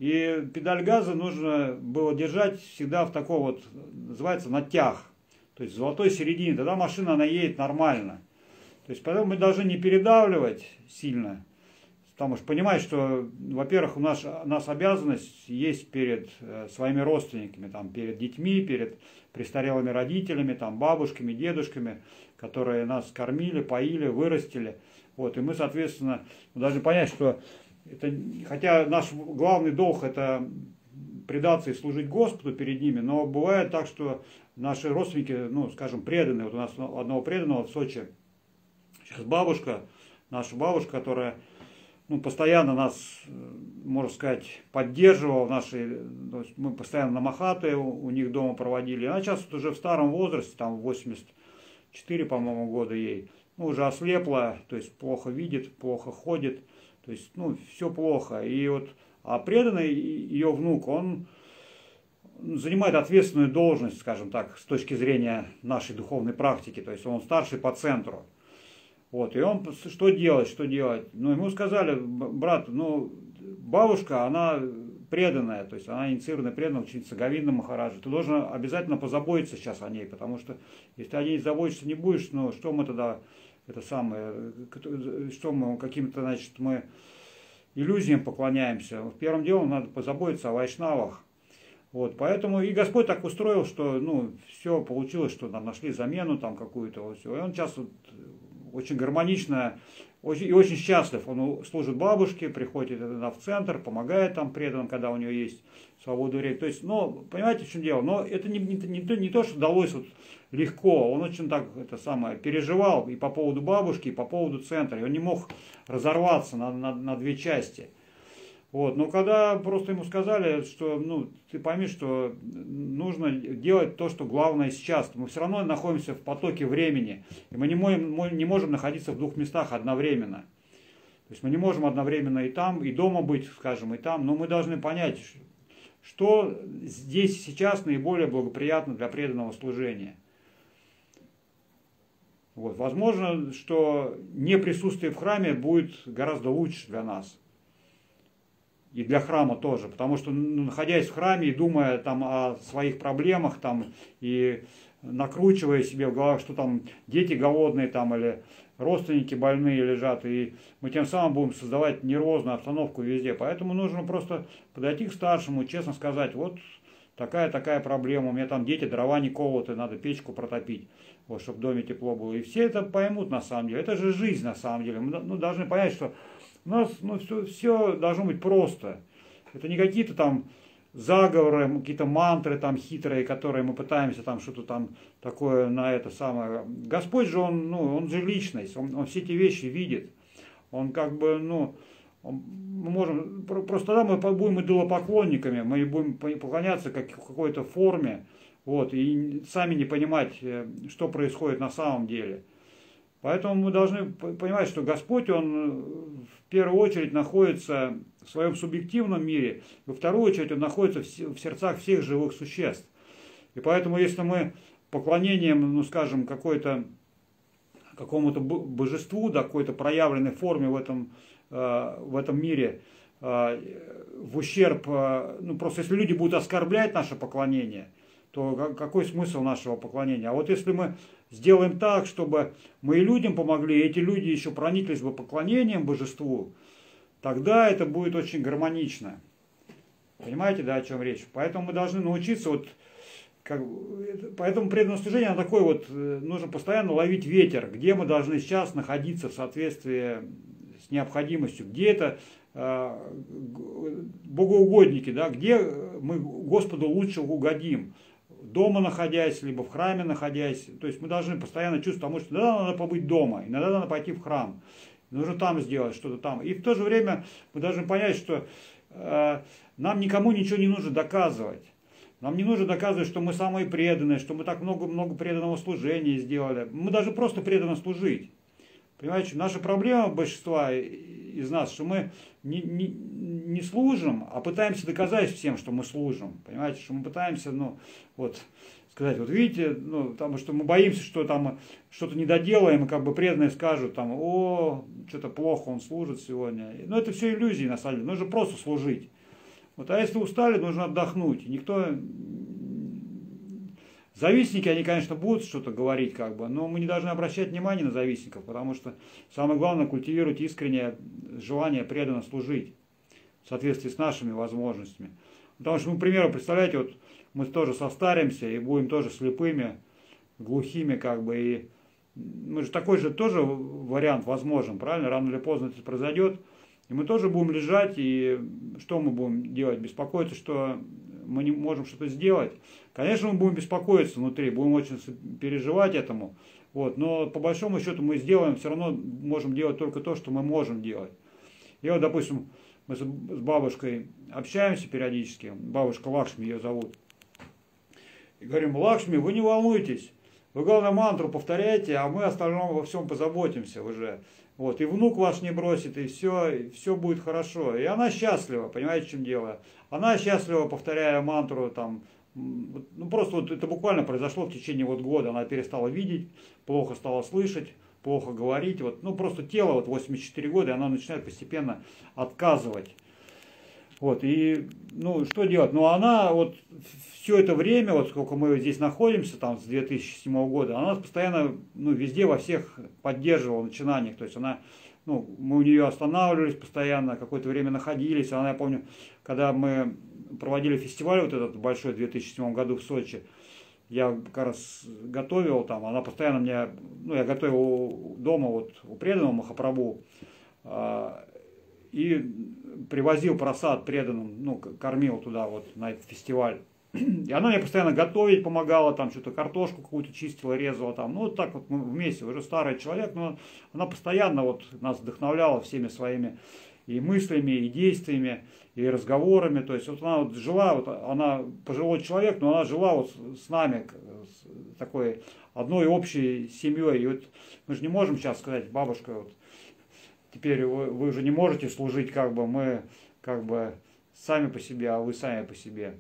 И педаль газа нужно было держать всегда в таком вот, называется, натяг. То есть в золотой середине. Тогда машина, она едет нормально. То есть поэтому мы должны не передавливать сильно. Потому что понимать, что, во-первых, у нас, у нас обязанность есть перед э, своими родственниками, там, перед детьми, перед престарелыми родителями, там, бабушками, дедушками, которые нас кормили, поили, вырастили. Вот, и мы, соответственно, должны понять, что это, хотя наш главный долг это предаться и служить Господу перед ними, но бывает так, что наши родственники, ну, скажем, преданные. Вот у нас одного преданного в Сочи сейчас бабушка, наша бабушка, которая ну, постоянно нас, можно сказать, поддерживала. Наши, то есть мы постоянно на Махаты у, у них дома проводили. Она сейчас уже в старом возрасте, там восемьдесят четыре, по-моему, года ей. Ну, уже ослепла, то есть плохо видит, плохо ходит. То есть, ну, все плохо. И вот, а преданный ее внук, он занимает ответственную должность, скажем так, с точки зрения нашей духовной практики. То есть он старший по центру. Вот, и он, что делать, что делать? Ну, ему сказали, брат, ну, бабушка, она преданная, то есть она инициированная преданная ученица Говинда Махараджа. Ты должен обязательно позаботиться сейчас о ней, потому что если ты о ней заботиться не будешь, ну, что мы тогда, это самое, что мы каким-то, значит, мы иллюзиям поклоняемся. Первым делом надо позаботиться о вайшнавах. Вот, поэтому и Господь так устроил, что, ну, все получилось, что нам нашли замену там какую-то, вот, все. И он сейчас вот очень гармонично очень, и очень счастлив. Он служит бабушке, приходит в центр, помогает там преданным, когда у него есть свобода времени. То есть, ну, понимаете, в чем дело? Но это не, не, не, то, не то, что далось вот легко. Он очень так это самое переживал и по поводу бабушки, и по поводу центра. И он не мог разорваться на, на, на две части. Вот. Но когда просто ему сказали, что ну, ты пойми, что нужно делать то, что главное сейчас, мы все равно находимся в потоке времени, и мы не можем, мы не можем находиться в двух местах одновременно. То есть мы не можем одновременно и там, и дома быть, скажем, и там, но мы должны понять, что здесь сейчас наиболее благоприятно для преданного служения. Вот. Возможно, что неприсутствие в храме будет гораздо лучше для нас. И для храма тоже, потому что, ну, находясь в храме и думая там о своих проблемах там, и накручивая себе в головах, что там дети голодные там или родственники больные лежат, и мы тем самым будем создавать нервозную обстановку везде. Поэтому нужно просто подойти к старшему, честно сказать, вот такая-такая проблема, у меня там дети, дрова не колоты, надо печку протопить, вот, чтобы в доме тепло было. И все это поймут на самом деле. Это же жизнь на самом деле. Мы ну, должны понять, что у нас ну, все, все должно быть просто. Это не какие-то там заговоры, какие-то мантры там хитрые, которые мы пытаемся там что-то там такое на это самое. Господь же, он, ну, он же личность, он, он все эти вещи видит. Он как бы, ну, он, мы можем, просто тогда мы будем идолопоклонниками, мы будем поклоняться как, в какой-то форме, вот, и сами не понимать, что происходит на самом деле. Поэтому мы должны понимать, что Господь, Он в первую очередь находится в своем субъективном мире, во вторую очередь Он находится в сердцах всех живых существ. И поэтому, если мы поклонением, ну скажем, какой-то, какому-то божеству, да, какой-то проявленной форме в этом, э, в этом мире, э, в ущерб, э, ну просто если люди будут оскорблять наше поклонение, то какой смысл нашего поклонения? А вот если мы сделаем так, чтобы мы и людям помогли, и эти люди еще прониклись бы поклонением божеству, тогда это будет очень гармонично. Понимаете, да, о чем речь? Поэтому мы должны научиться, вот, как, поэтому преданное служение, оно такое вот, нужно постоянно ловить ветер, где мы должны сейчас находиться в соответствии с необходимостью, где это э, богоугодники, да, где мы Господу лучше угодим. Дома находясь, либо в храме находясь. То есть мы должны постоянно чувствовать, потому что иногда надо побыть дома, иногда надо пойти в храм. Нужно там сделать что-то там. И в то же время мы должны понять, что э, нам никому ничего не нужно доказывать. Нам не нужно доказывать, что мы самые преданные, что мы так много-много преданного служения сделали. Мы даже просто преданно служить. Понимаете, наша проблема большинства из нас, что мы не, не, не служим, а пытаемся доказать всем, что мы служим. Понимаете, что мы пытаемся, ну, вот, сказать, вот видите, ну, потому что мы боимся, что там что-то не доделаем, и как бы преданные скажут, там, о, что-то плохо он служит сегодня. Но это все иллюзии, на самом деле, нужно просто служить. Вот, а если устали, нужно отдохнуть. Никто... Завистники, они, конечно, будут что-то говорить, как бы, но мы не должны обращать внимание на завистников, потому что самое главное культивировать искреннее желание преданно служить в соответствии с нашими возможностями. Потому что, ну, к примеру, представляете, вот мы тоже состаримся и будем тоже слепыми, глухими, как бы, и мы же такой же тоже вариант возможен, правильно? Рано или поздно это произойдет, и мы тоже будем лежать, и что мы будем делать? Беспокоиться, что мы не можем что-то сделать. Конечно, мы будем беспокоиться внутри, будем очень переживать этому. Вот, но по большому счету мы сделаем, все равно можем делать только то, что мы можем делать. И вот, допустим, мы с бабушкой общаемся периодически, бабушка Лакшми ее зовут. И говорим: Лакшми, вы не волнуйтесь, вы главное мантру повторяйте, а мы остальном во всем позаботимся уже. Вот, и внук ваш не бросит, и все, и все будет хорошо. И она счастлива, понимаете, в чем дело? Она счастлива, повторяя мантру, там, ну просто вот это буквально произошло в течение вот года. Она перестала видеть, плохо стала слышать, плохо говорить. Вот, ну просто тело, вот восемьдесят четыре года, и она начинает постепенно отказывать. Вот, и, ну, что делать? Ну, она вот все это время, вот сколько мы здесь находимся, там, с две тысячи седьмого года, она постоянно, ну, везде, во всех поддерживала начинаниях. То есть она, ну, мы у нее останавливались постоянно, какое-то время находились. Она, я помню, когда мы проводили фестиваль вот этот большой в две тысячи седьмом году в Сочи, я как раз готовил там, она постоянно мне, ну, я готовил дома вот у преданного Махапрабху, и привозил просад преданным, ну, кормил туда вот на этот фестиваль. И она мне постоянно готовить помогала, там что-то картошку какую-то чистила, резала там. Ну, вот так вот мы вместе, уже старый человек, но она постоянно вот нас вдохновляла всеми своими и мыслями, и действиями, и разговорами. То есть вот она вот жила, вот она пожилой человек, но она жила вот с нами, с такой одной общей семьей. И вот мы же не можем сейчас сказать: бабушка, вот, теперь вы, вы уже не можете служить, как бы мы как бы сами по себе, а вы сами по себе.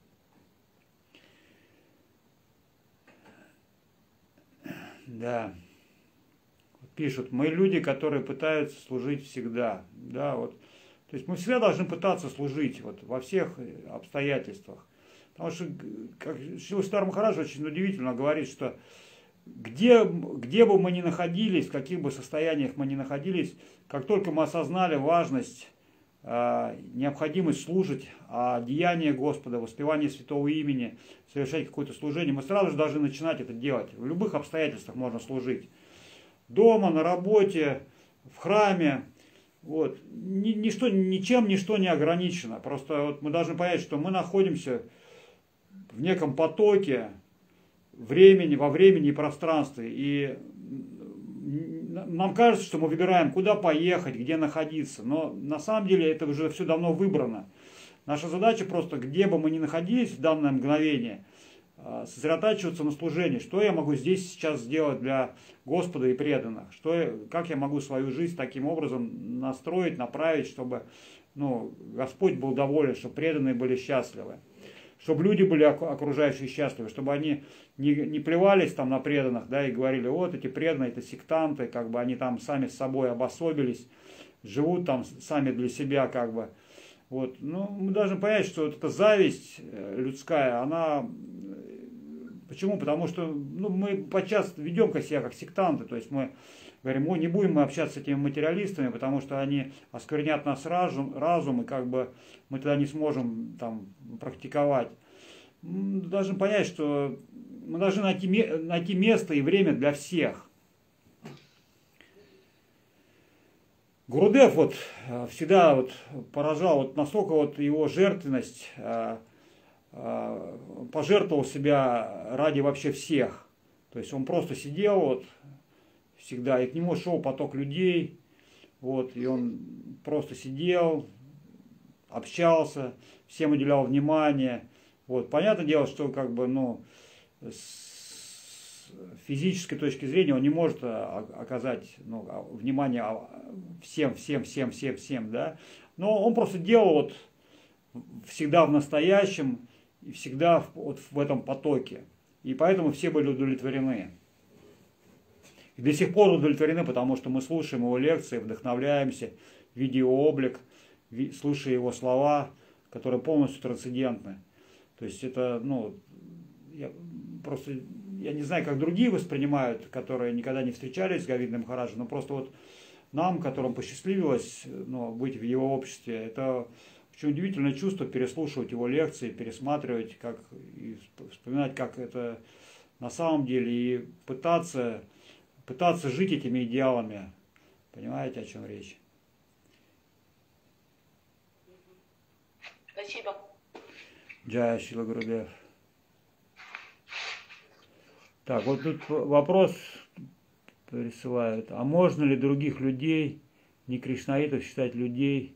Да. Пишут: мы люди, которые пытаются служить всегда. Да, вот. То есть мы всегда должны пытаться служить вот, во всех обстоятельствах. Потому что, как Шрила Сиддхарта Махарадж очень удивительно говорит, что где, где бы мы ни находились, в каких бы состояниях мы ни находились, как только мы осознали важность, э, необходимость служить, а деяние Господа, воспевание святого имени, совершать какое-то служение, мы сразу же должны начинать это делать. В любых обстоятельствах можно служить. Дома, на работе, в храме. Вот. Ничто, ничем ничто не ограничено. Просто вот мы должны понять, что мы находимся в неком потоке времени, во времени и пространстве. И нам кажется, что мы выбираем, куда поехать, где находиться. Но на самом деле это уже все давно выбрано. Наша задача просто, где бы мы ни находились в данное мгновение, сосредотачиваться на служении. Что я могу здесь сейчас сделать для Господа и преданных? Что я, как я могу свою жизнь таким образом настроить, направить, чтобы ну, Господь был доволен, чтобы преданные были счастливы. Чтобы люди были окружающие счастливы, чтобы они не, не плевались там на преданных, да, и говорили, вот эти преданные, это сектанты, как бы они там сами с собой обособились, живут там сами для себя, как бы. Вот. Ну, мы должны понять, что вот эта зависть людская, она... Почему? Потому что ну, мы подчас ведем себя как сектанты, то есть мы говорим, ой, не будем мы общаться с этими материалистами, потому что они осквернят нас разум, разум и как бы мы тогда не сможем там практиковать. Мы должны понять, что мы должны найти, найти место и время для всех. Гурудев вот всегда вот поражал, вот настолько вот его жертвенность, пожертвовал себя ради вообще всех. То есть он просто сидел вот всегда, и к нему шел поток людей, вот, и он просто сидел, общался, всем уделял внимание. Вот. Понятное дело, что как бы, ну, с физической точки зрения он не может оказать ну, внимание всем, всем, всем, всем, всем, да. Но он просто делал вот всегда в настоящем и всегда вот в этом потоке. И поэтому все были удовлетворены. И до сих пор удовлетворены, потому что мы слушаем его лекции, вдохновляемся, видя его облик, слушая его слова, которые полностью трансцендентны. То есть это, ну, я просто, я не знаю, как другие воспринимают, которые никогда не встречались с Говиндой Махараджем, но просто вот нам, которым посчастливилось ну, быть в его обществе, это очень удивительное чувство переслушивать его лекции, пересматривать, как, и вспоминать, как это на самом деле, и пытаться, пытаться жить этими идеалами. Понимаете, о чем речь? Спасибо. Джая Шрила Гурудев. Так, вот тут вопрос присылают. А можно ли других людей, не кришнаитов, считать людей,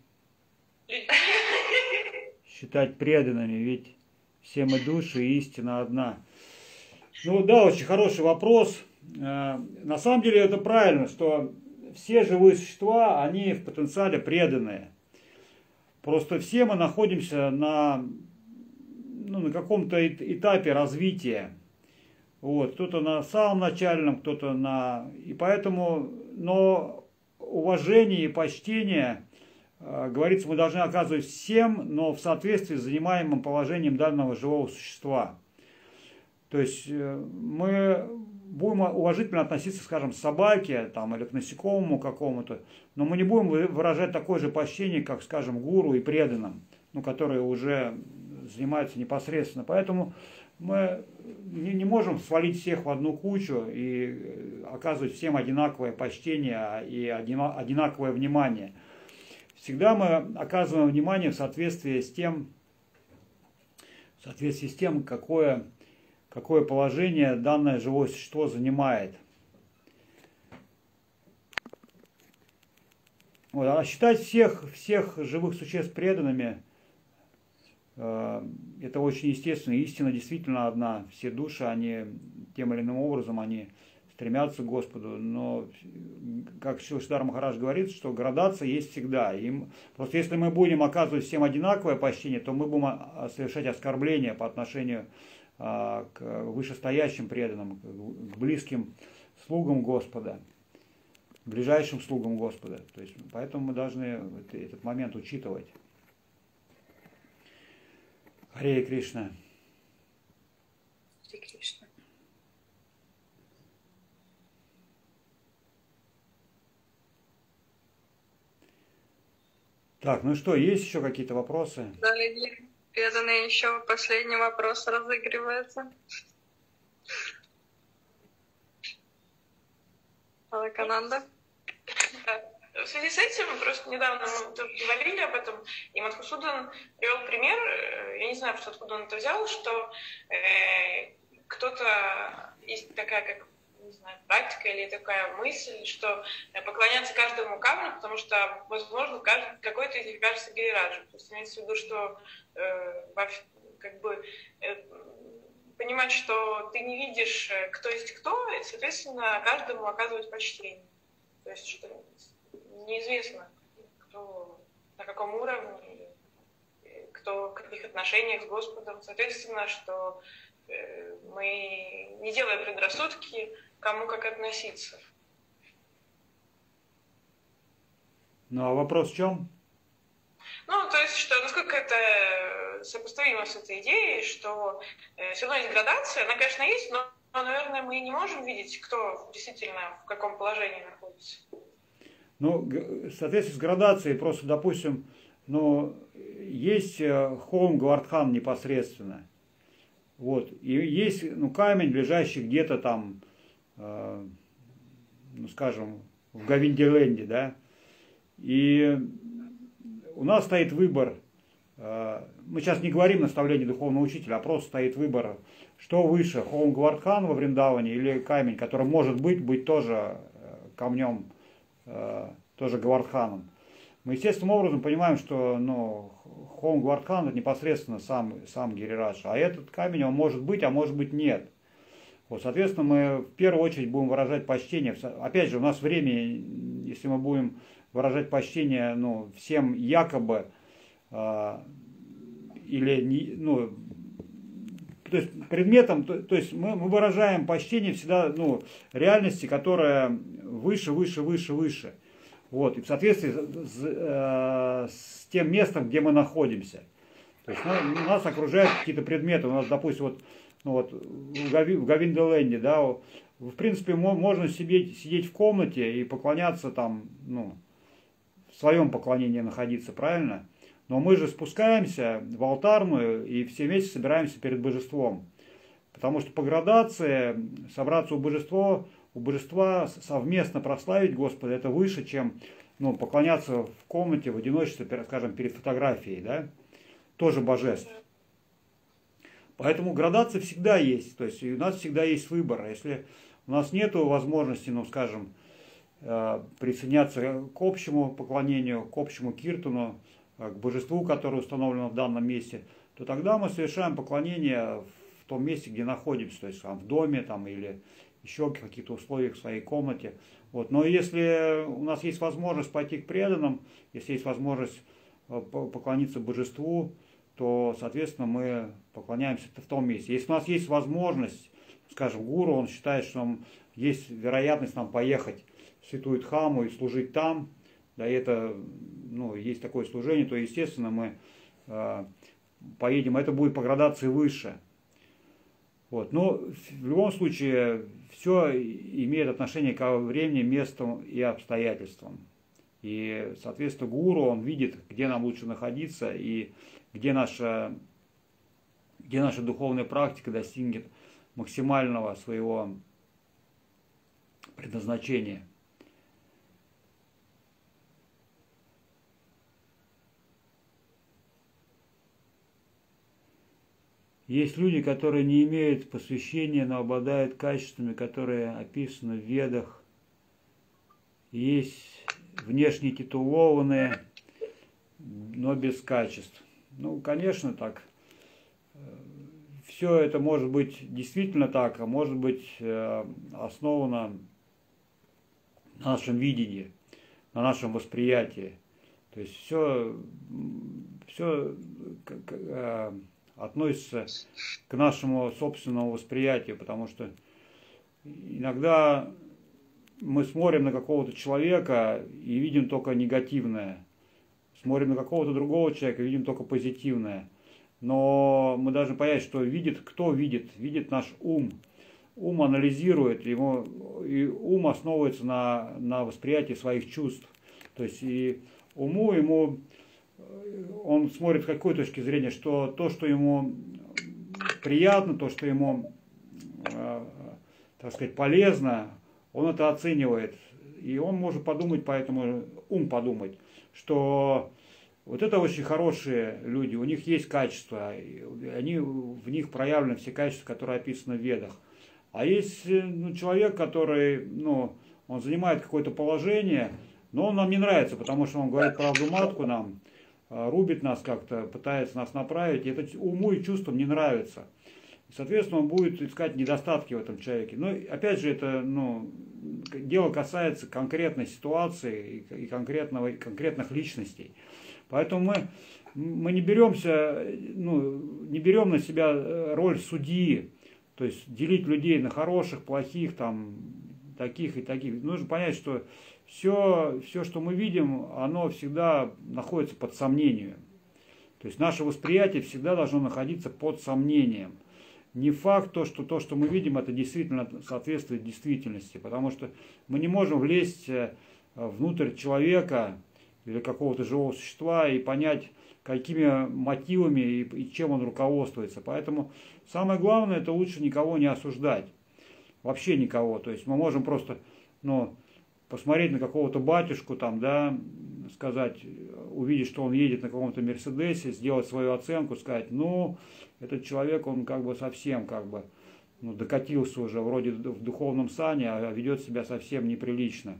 считать преданными? Ведь все мы души, и истина одна. Ну да, очень хороший вопрос. На самом деле это правильно, что все живые существа, они в потенциале преданные. Просто все мы находимся на, ну, на каком-то этапе развития. Вот, кто-то на самом начальном, кто-то на... И поэтому, но уважение и почтение, э, говорится, мы должны оказывать всем, но в соответствии с занимаемым положением данного живого существа. То есть э, мы будем уважительно относиться, скажем, к собаке там, или к насекомому какому-то, но мы не будем выражать такое же почтение, как, скажем, гуру и преданным, ну, которые уже занимаются непосредственно. Поэтому мы не, не можем свалить всех в одну кучу и оказывать всем одинаковое почтение и одинаковое внимание. Всегда мы оказываем внимание в соответствии с тем, в соответствии с тем, какое, какое положение данное живое существо занимает. Вот, а считать всех, всех живых существ преданными, это очень естественно. Истина действительно одна. Все души, они тем или иным образом, они стремятся к Господу. Но, как Шрила Сиддхарта Махарадж говорит, что градация есть всегда. И просто если мы будем оказывать всем одинаковое почтение, то мы будем совершать оскорбления по отношению к вышестоящим преданным, к близким слугам Господа, ближайшим слугам Господа. То есть, поэтому мы должны этот момент учитывать. Харе Кришна. Кришна. Так, ну что, есть еще какие-то вопросы? Дорогие преданные, еще последний вопрос разыгрывается. Алакананда. В связи с этим, просто недавно мы тоже говорили об этом, и Мадхусудан привел пример, я не знаю, откуда он это взял, что э, кто-то, есть такая, как, не знаю, практика или такая мысль, что поклоняться каждому камню, потому что, возможно, каждый, какой-то из них кажется Гирираджем. То есть имеется в виду, что э, как бы э, понимать, что ты не видишь, кто есть кто, и, соответственно, каждому оказывать почтение. То есть, что неизвестно, кто на каком уровне, кто в каких отношениях с Господом. Соответственно, что э, мы не делаем предрассудки, кому как относиться. Ну, а вопрос в чем? Ну, то есть, что насколько это сопоставимо с этой идеей, что э, все равно есть градация, она, конечно, есть, но, но, наверное, мы не можем видеть, кто действительно в каком положении находится. Ну, в соответствии с градацией, просто, допустим, ну, есть Хоум Гвардхан непосредственно. Вот. И есть, ну, камень, лежащий где-то там, э, ну, скажем, в Говиндерленде, да. И у нас стоит выбор. Э, мы сейчас не говорим наставление духовного учителя, а просто стоит выбор, что выше, Хоум Гвардхан во Вриндаване или камень, который может быть, быть тоже камнем, тоже Гвардханом. Мы естественным образом понимаем, что, ну, Хоум Гвардхан это непосредственно сам, сам Гирирадж, а этот камень он может быть, а может быть нет. Вот, соответственно, мы в первую очередь будем выражать почтение. Опять же, у нас время, если мы будем выражать почтение, ну, всем якобы э, или, ну, то есть предметом, то, то есть мы, мы выражаем почтение всегда, ну, реальности, которая выше, выше, выше, выше. Вот, и в соответствии с, э, с тем местом, где мы находимся. То есть ну, нас окружают какие-то предметы. У нас, допустим, вот, ну, вот в, Гави, в Говиндерленде, да, в принципе, можно сидеть, сидеть в комнате и поклоняться там, ну, в своем поклонении находиться, правильно? Но мы же спускаемся в алтарную и все вместе собираемся перед божеством. Потому что по градации собраться у божества, у божества совместно прославить Господа, это выше, чем, ну, поклоняться в комнате, в одиночестве, скажем, перед фотографией, да? Тоже божеств. Поэтому градация всегда есть. То есть у нас всегда есть выбор. Если у нас нет возможности, ну, скажем, присоединяться к общему поклонению, к общему киртану, к божеству, которое установлено в данном месте, то тогда мы совершаем поклонение в том месте, где находимся, то есть там, в доме там, или еще в каких-то условиях в своей комнате. Вот. Но если у нас есть возможность пойти к преданным, если есть возможность поклониться божеству, то, соответственно, мы поклоняемся в том месте. Если у нас есть возможность, скажем, гуру, он считает, что нам есть вероятность нам поехать в Святую Дхаму и служить там, да, и это, ну, есть такое служение, то, естественно, мы э, поедем, это будет по градации выше. Вот. Но в любом случае все имеет отношение к времени, месту и обстоятельствам. И, соответственно, гуру, он видит, где нам лучше находиться и где наша, где наша духовная практика достигнет максимального своего предназначения. Есть люди, которые не имеют посвящения, но обладают качествами, которые описаны в Ведах. Есть внешне титулованные, но без качеств. Ну, конечно, так. Все это может быть действительно так, а может быть основано на нашем видении, на нашем восприятии. То есть все, все относится к нашему собственному восприятию, потому что иногда мы смотрим на какого-то человека и видим только негативное, смотрим на какого-то другого человека и видим только позитивное. но мы должны понять, что видит, кто видит, видит наш ум. Ум анализирует, ему, и ум основывается на, на восприятии своих чувств. То есть и уму ему, он смотрит с какой точки зрения, что то, что ему приятно, то, что ему, так сказать, полезно, он это оценивает. И он может подумать, поэтому ум подумать, что вот это очень хорошие люди, у них есть качества, они, в них проявлены все качества, которые описаны в Ведах. А есть ну, человек, который, ну, он занимает какое-то положение, но он нам не нравится, потому что он говорит правду матку нам, рубит нас как-то, пытается нас направить, и это уму и чувствам не нравится. И, соответственно, он будет искать недостатки в этом человеке. Но, опять же, это, ну, дело касается конкретной ситуации и конкретного, и конкретных личностей. Поэтому мы, мы не беремся, ну, не берем на себя роль судьи, то есть делить людей на хороших, плохих, там, таких и таких. Нужно понять, что все, все, что мы видим, оно всегда находится под сомнением. То есть наше восприятие всегда должно находиться под сомнением. Не факт, то, что то, что мы видим, это действительно соответствует действительности, потому что мы не можем влезть внутрь человека или какого-то живого существа и понять, какими мотивами и, и чем он руководствуется. Поэтому самое главное, это лучше никого не осуждать. Вообще никого. То есть мы можем просто, ну, посмотреть на какого-то батюшку, там, да, сказать, увидеть, что он едет на каком-то Мерседесе, сделать свою оценку, сказать, ну, этот человек, он как бы совсем как бы, ну, докатился уже вроде в духовном сане, а ведет себя совсем неприлично.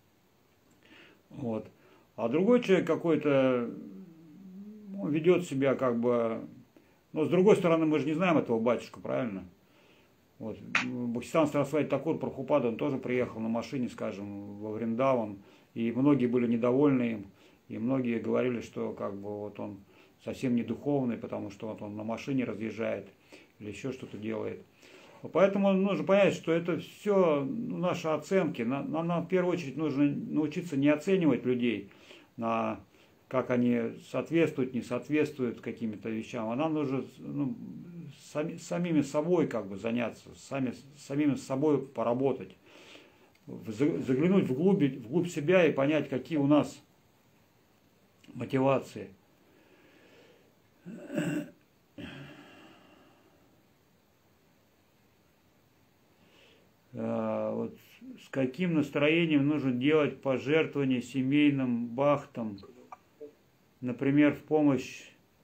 Вот. А другой человек какой-то, он ведет себя как бы, но с другой стороны, мы же не знаем этого батюшку, правильно? Вот. Бхактисиданта Сарасвати Такур Прабхупада, он тоже приехал на машине, скажем, во Вриндаван, и многие были недовольны им, и многие говорили, что как бы вот он совсем не духовный, потому что вот он на машине разъезжает или еще что-то делает. Поэтому нужно понять, что это все наши оценки. Нам, нам в первую очередь нужно научиться не оценивать людей, на как они соответствуют, не соответствуют каким-то вещам, а нам нужно, ну, сами, самими собой как бы заняться, сами, самими с собой поработать, заглянуть вглубь, вглубь себя и понять, какие у нас мотивации. Вот с каким настроением нужно делать пожертвования семейным бхактам, например, в помощь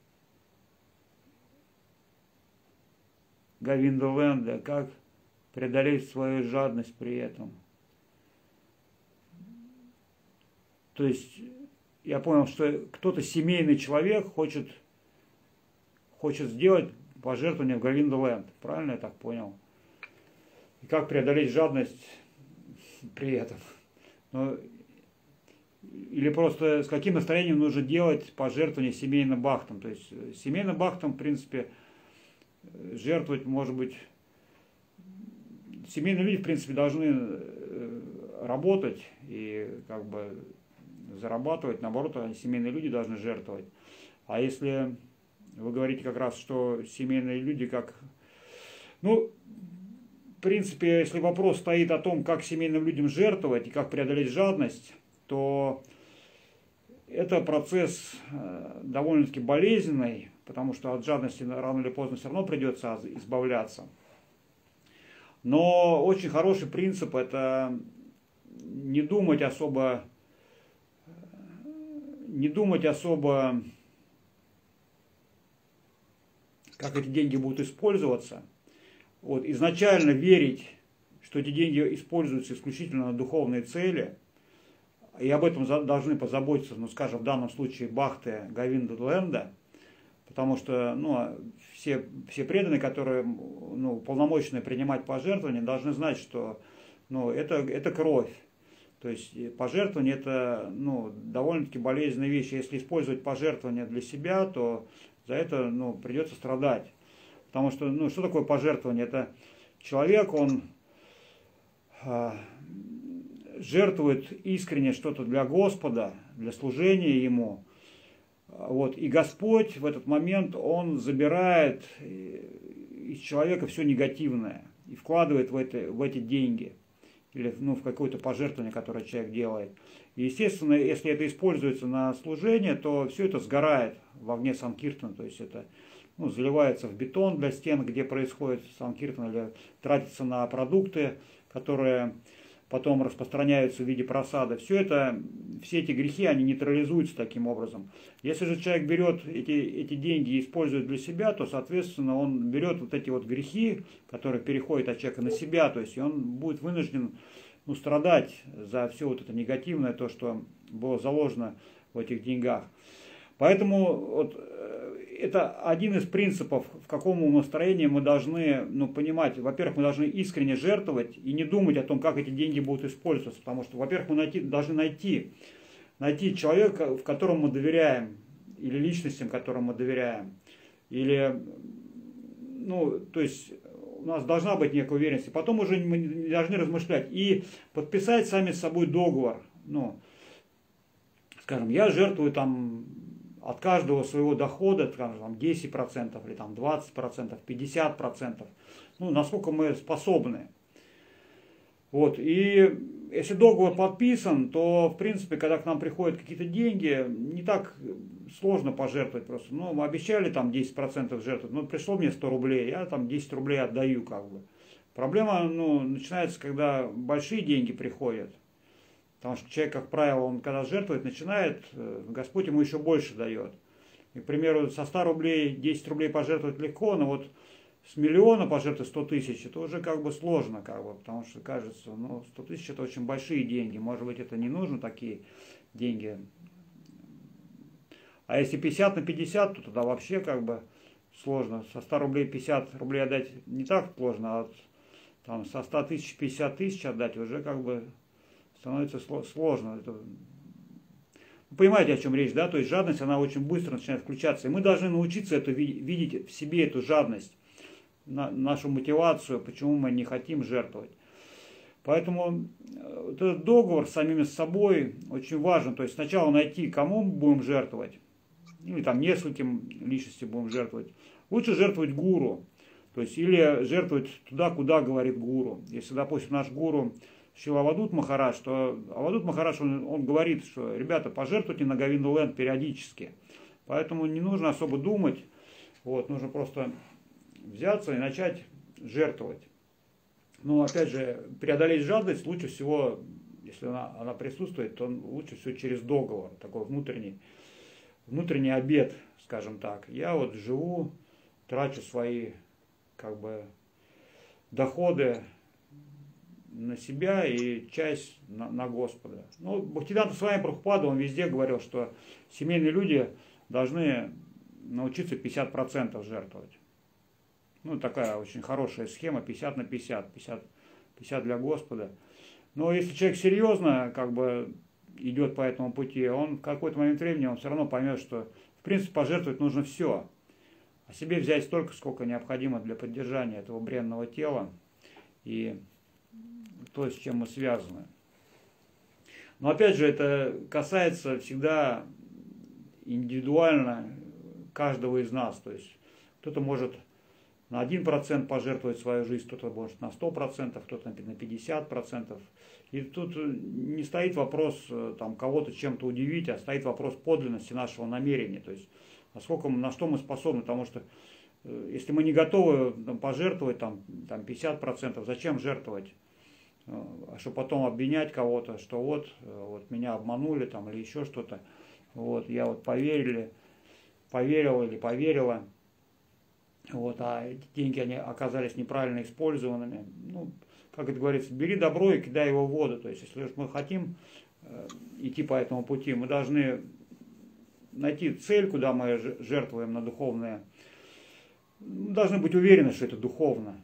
Говинда-ленда, как преодолеть свою жадность при этом. То есть я понял, что кто-то семейный человек хочет, хочет сделать пожертвование в Говинда-ленд. Правильно я так понял? И как преодолеть жадность при этом. Но, или просто с каким настроением нужно делать пожертвование семейным бхактам. То есть семейным бхактам, в принципе, жертвовать, может быть, семейные люди, в принципе, должны работать и как бы зарабатывать. Наоборот, семейные люди должны жертвовать. А если вы говорите как раз, что семейные люди как... Ну, в принципе, если вопрос стоит о том, как семейным людям жертвовать и как преодолеть жадность, то это процесс довольно-таки болезненный, потому что от жадности рано или поздно все равно придется избавляться. Но очень хороший принцип – это не думать особо, не думать особо, как эти деньги будут использоваться. Вот, изначально верить, что эти деньги используются исключительно на духовные цели, и об этом должны позаботиться, ну, скажем, в данном случае бхакты Говинда-ленда, потому что, ну, все, все преданные, которые, ну, полномочные принимать пожертвования, должны знать, что, ну, это, это кровь. То есть пожертвование – это, ну, довольно-таки болезненная вещь. Если использовать пожертвование для себя, то за это, ну, придется страдать. Потому что, ну, что такое пожертвование? Это человек, он э, жертвует искренне что-то для Господа, для служения Ему, Вот. И Господь в этот момент, Он забирает из человека все негативное и вкладывает в, это, в эти деньги или ну, в какое-то пожертвование, которое человек делает. И, естественно, если это используется на служение, то все это сгорает в огне Санкиртана, то есть это ну, заливается в бетон для стен, где происходит Санкиртан, или тратится на продукты, которые потом распространяются в виде просада. Все это, все эти грехи, они нейтрализуются таким образом. Если же человек берет эти, эти деньги и использует для себя, то, соответственно, он берет вот эти вот грехи, которые переходят от человека на себя, то есть и он будет вынужден ну, страдать за все вот это негативное, то, что было заложено в этих деньгах. Поэтому вот, это один из принципов, в каком настроении мы должны ну, понимать. Во-первых, мы должны искренне жертвовать и не думать о том, как эти деньги будут использоваться. Потому что, во-первых, мы найти, должны найти, найти человека, в котором мы доверяем, или личностям, которым мы доверяем. Или, ну, то есть у нас должна быть некая уверенность. И потом уже мы должны размышлять и подписать сами с собой договор. Ну, скажем, я жертвую там от каждого своего дохода, скажем, там, десять процентов или там, двадцать процентов, пятьдесят процентов, ну, насколько мы способны. Вот. И если договор подписан, то, в принципе, когда к нам приходят какие-то деньги, не так сложно пожертвовать просто. Ну, мы обещали там десять процентов жертвовать, ну, пришло мне сто рублей, я там десять рублей отдаю как бы. Проблема, ну, начинается, когда большие деньги приходят. Потому что человек, как правило, он когда жертвует, начинает, Господь ему еще больше дает. И, к примеру, со ста рублей десять рублей пожертвовать легко, но вот с миллиона пожертвовать сто тысяч, это уже как бы сложно, как бы, потому что кажется, ну, сто тысяч это очень большие деньги, может быть, это не нужно такие деньги. А если пятьдесят на пятьдесят, то тогда вообще как бы сложно. Со ста рублей пятьдесят рублей отдать не так сложно, а вот, там, со ста тысяч пятьдесят тысяч отдать уже как бы становится сложно. Это... Вы понимаете, о чем речь, да? То есть жадность, она очень быстро начинает включаться. И мы должны научиться это видеть в себе, эту жадность, нашу мотивацию, почему мы не хотим жертвовать. Поэтому вот этот договор с самими собой очень важен. То есть сначала найти, кому мы будем жертвовать, или там нескольким личностям будем жертвовать. Лучше жертвовать гуру. То есть или жертвовать туда, куда говорит гуру. Если, допустим, наш гуру Шрила Авадут Махарадж, то Авадут Махарадж, он, он говорит, что, ребята, пожертвуйте на Говинду Ленд периодически. Поэтому не нужно особо думать, вот, нужно просто взяться и начать жертвовать. Но, опять же, преодолеть жадность лучше всего, если она, она присутствует, то лучше всего через договор, такой внутренний, внутренний обет, скажем так. Я вот живу, трачу свои, как бы, доходы на себя и часть на, на Господа. Ну, Бхактисиданта Свами Прабхупада, он везде говорил, что семейные люди должны научиться пятьдесят процентов жертвовать. Ну, такая очень хорошая схема, пятьдесят на пятьдесят, пятьдесят, пятьдесят для Господа. Но если человек серьезно как бы идет по этому пути, он в какой-то момент времени он все равно поймет, что в принципе пожертвовать нужно все. А себе взять столько, сколько необходимо для поддержания этого бренного тела и то, с чем мы связаны. Но опять же, это касается всегда индивидуально каждого из нас. То есть кто-то может на один процент пожертвовать свою жизнь, кто-то может на сто процентов, кто-то на пятьдесят процентов. И тут не стоит вопрос там, кого-то чем-то удивить, а стоит вопрос подлинности нашего намерения. То есть насколько, на что мы способны. Потому что если мы не готовы там, пожертвовать там, там, пятьдесят процентов, зачем жертвовать? А что потом обвинять кого-то, что вот, вот меня обманули там, или еще что-то. Вот, я вот поверили, поверила или поверила. Вот, а эти деньги они оказались неправильно использованными. Ну, как это говорится, бери добро и кидай его в воду. То есть, если мы хотим э, идти по этому пути, мы должны найти цель, куда мы жертвуем на духовное. Мы должны быть уверены, что это духовно.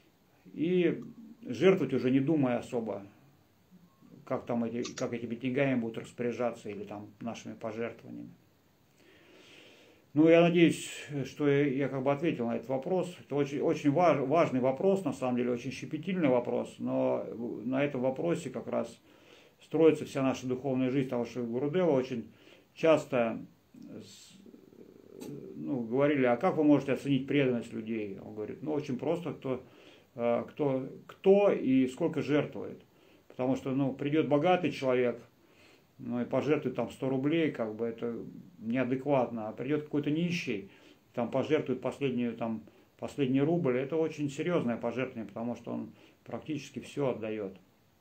И жертвовать уже не думая особо, как, там эти, как этими деньгами будут распоряжаться или там нашими пожертвованиями. Ну, я надеюсь, что я, я как бы ответил на этот вопрос. Это очень, очень важ, важный вопрос, на самом деле, очень щепетильный вопрос, но на этом вопросе как раз строится вся наша духовная жизнь, потому что Гурудева очень часто ну, говорили, а как вы можете оценить преданность людей? Он говорит, ну, очень просто, кто, кто, кто и сколько жертвует. Потому что, ну, придет богатый человек, ну, и пожертвует там сто рублей, как бы это неадекватно. А придет какой-то нищий, там пожертвует последнюю, там, последний рубль. Это очень серьезное пожертвование, потому что он практически все отдает.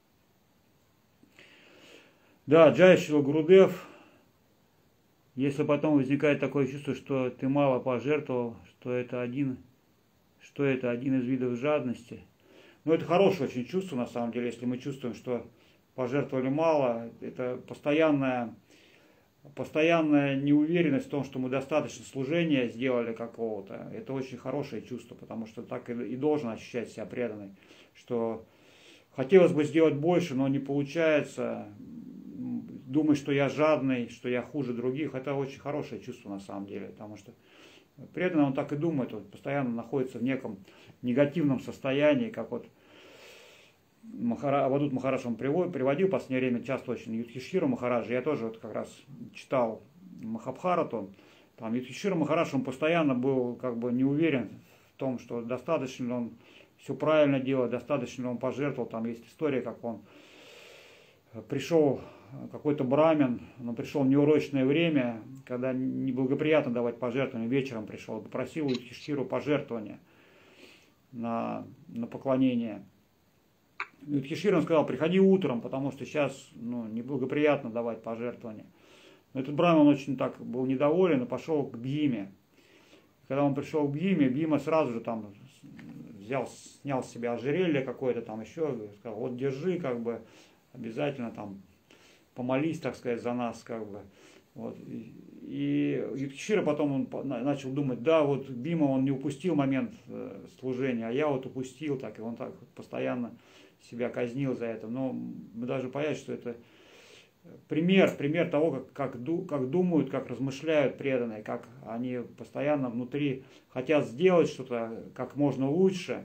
Да, Джай Шрила Гурудев. Если потом возникает такое чувство, что ты мало пожертвовал, что это один, что это один из видов жадности. Ну, это хорошее очень чувство, на самом деле, если мы чувствуем, что пожертвовали мало. Это постоянная, постоянная неуверенность в том, что мы достаточно служения сделали какого-то. Это очень хорошее чувство, потому что так и должен ощущать себя преданный, что хотелось бы сделать больше, но не получается. Думать, что я жадный, что я хуже других, это очень хорошее чувство на самом деле, потому что преданный, он так и думает, он постоянно находится в неком негативном состоянии, как вот Махара, Авадут Махарадж он приводил в последнее время часто очень Юдхишхира Махараджа. Я тоже вот как раз читал Махабхарату. Там Юдхишхира Махарадж, он постоянно был как бы не уверен в том, что достаточно ли он все правильно делает, достаточно ли он пожертвовал. Там есть история, как он пришел, какой-то брамин, он пришел в неурочное время, когда неблагоприятно давать пожертвования, вечером пришел, попросил у Юдхишхиру пожертвования на, на поклонение. Юдхишхир он сказал, приходи утром, потому что сейчас ну, неблагоприятно давать пожертвования. Но этот брамин очень так был недоволен и пошел к Бхиме. Когда он пришел к Бхиме, Бхима сразу же там взял, снял с себя ожерелье какое-то там еще, сказал, вот держи, как бы, обязательно там помолись, так сказать, за нас, как бы. Вот. И, и Юдхишхира потом он начал думать, да, вот Бхима, он не упустил момент э, служения, а я вот упустил, так, и он так вот постоянно себя казнил за это. Но мы должны понять, что это пример, пример того, как, как, ду, как думают, как размышляют преданные, как они постоянно внутри хотят сделать что-то как можно лучше.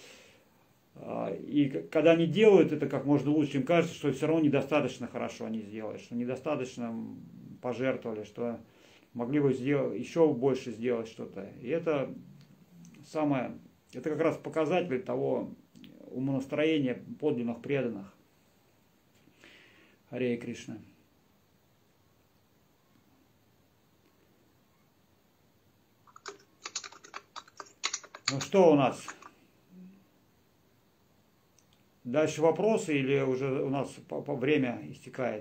И когда они делают это как можно лучше, им кажется, что все равно недостаточно хорошо они сделали, что недостаточно пожертвовали, что могли бы сделать, еще больше сделать что-то. И это самое, это как раз показатель того умонастроения подлинных преданных. Харе Кришна. Ну что у нас? Дальше вопросы или уже у нас по, по время истекает?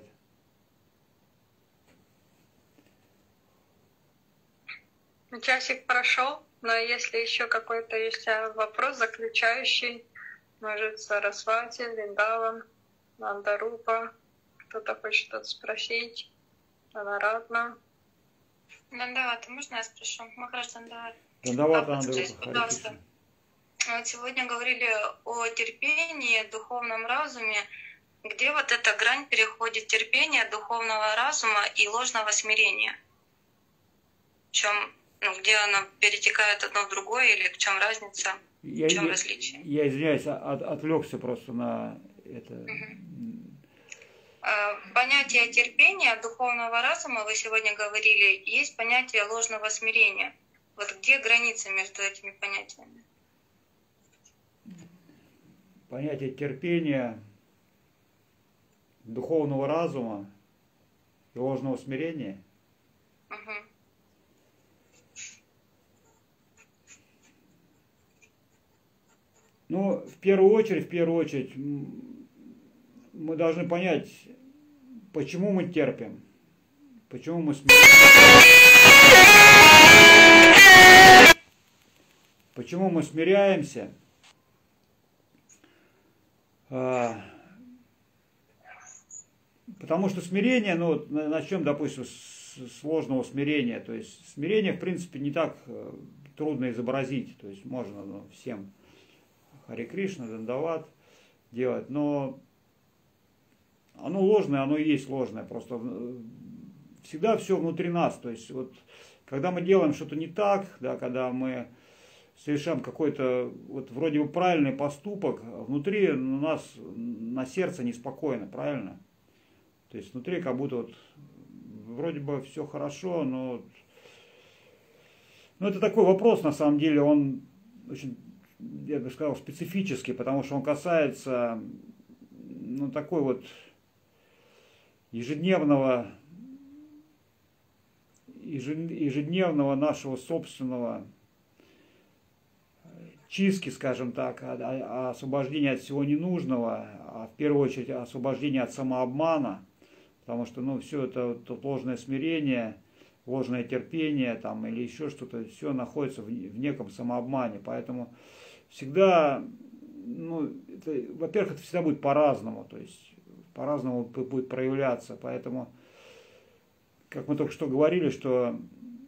Часик прошел, но если еще какой-то есть вопрос заключающий, может, Сарасвати, Вриндаван, Нандарупа, кто-то хочет что-то спросить, Анаратна. Дандавата, можно я спрошу? Махарадж Дандавата. Дандавата, Нандарупа, пожалуйста. Вот сегодня говорили о терпении, духовном разуме. Где вот эта грань переходит терпения, духовного разума и ложного смирения? В чем, ну, где оно перетекает одно в другое, или в чем разница, я, в чем я, различие? Я извиняюсь, от, отвлекся просто на это. Угу. Понятие терпения, духовного разума, вы сегодня говорили, есть понятие ложного смирения. Вот где граница между этими понятиями? Понятие терпения, духовного разума и ложного смирения. Угу. Ну, в первую очередь, в первую очередь, мы должны понять, почему мы терпим, почему мы смиряемся, почему мы смиряемся. Потому что смирение, ну, начнем, допустим, с сложного смирения. То есть смирение, в принципе, не так трудно изобразить. То есть можно ну, всем Харе Кришна, Дандават делать, но оно ложное, оно и есть ложное. Просто всегда все внутри нас. То есть вот, когда мы делаем что-то не так, да, когда мы совершаем какой-то вот вроде бы правильный поступок, внутри у нас на сердце неспокойно, правильно? То есть внутри как будто вот вроде бы все хорошо, но Ну, это такой вопрос, на самом деле, он очень, я бы сказал, специфический, потому что он касается, ну, такой вот ежедневного, ежедневного нашего собственного чистки, скажем так, освобождения от всего ненужного, а в первую очередь освобождения от самообмана, потому что, ну, все это вот, ложное смирение, ложное терпение там, или еще что-то, все находится в, в неком самообмане. Поэтому всегда, ну, это, во-первых, это всегда будет по-разному, то есть по-разному будет проявляться. Поэтому, как мы только что говорили, что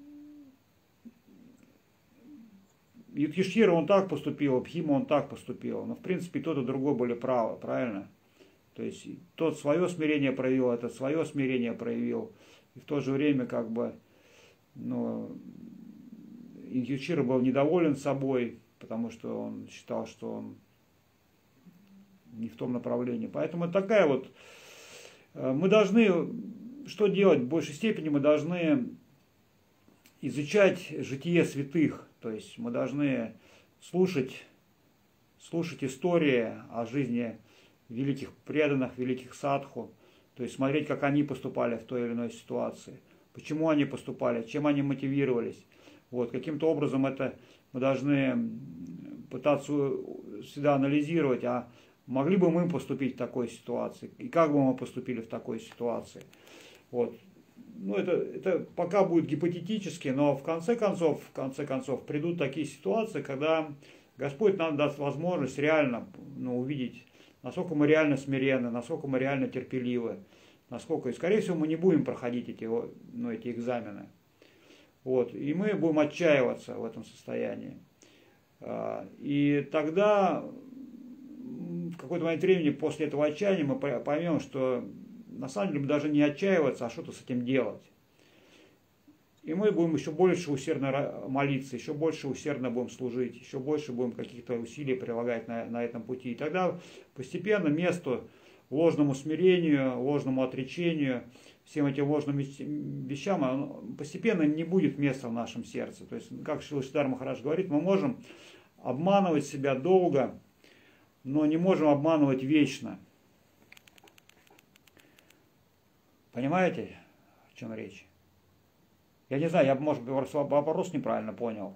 Юдхиштхира он так поступил, Бхима он так поступил, но в принципе тот и другой были правы, правильно? То есть тот свое смирение проявил, этот свое смирение проявил, и в то же время как бы, ну, Юдхиштхира был недоволен собой, потому что он считал, что он не в том направлении. Поэтому это такая вот, мы должны, что делать в большей степени, мы должны изучать житие святых. То есть мы должны слушать, слушать истории о жизни великих преданных, великих садху, то есть смотреть, как они поступали в той или иной ситуации, почему они поступали, чем они мотивировались. Вот, каким-то образом это мы должны пытаться всегда анализировать, а могли бы мы поступить в такой ситуации, и как бы мы поступили в такой ситуации. Вот. Ну, это, это пока будет гипотетически, но в конце концов, в конце концов придут такие ситуации, когда Господь нам даст возможность реально, ну, увидеть, насколько мы реально смиренны, насколько мы реально терпеливы, насколько, и скорее всего мы не будем проходить эти, ну, эти экзамены. Вот, и мы будем отчаиваться в этом состоянии. И тогда в какой-то момент времени после этого отчаяния мы поймем, что на самом деле мы даже не отчаиваться, а что-то с этим делать. И мы будем еще больше усердно молиться, еще больше усердно будем служить, еще больше будем каких-то усилий прилагать на, на этом пути. И тогда постепенно место ложному смирению, ложному отречению, всем этим ложным вещам, постепенно не будет места в нашем сердце. То есть, как Шрила Сиддхарта Махарадж говорит, мы можем обманывать себя долго, но не можем обманывать вечно. Понимаете, о чем речь? Я не знаю, я, может быть, вопрос неправильно понял.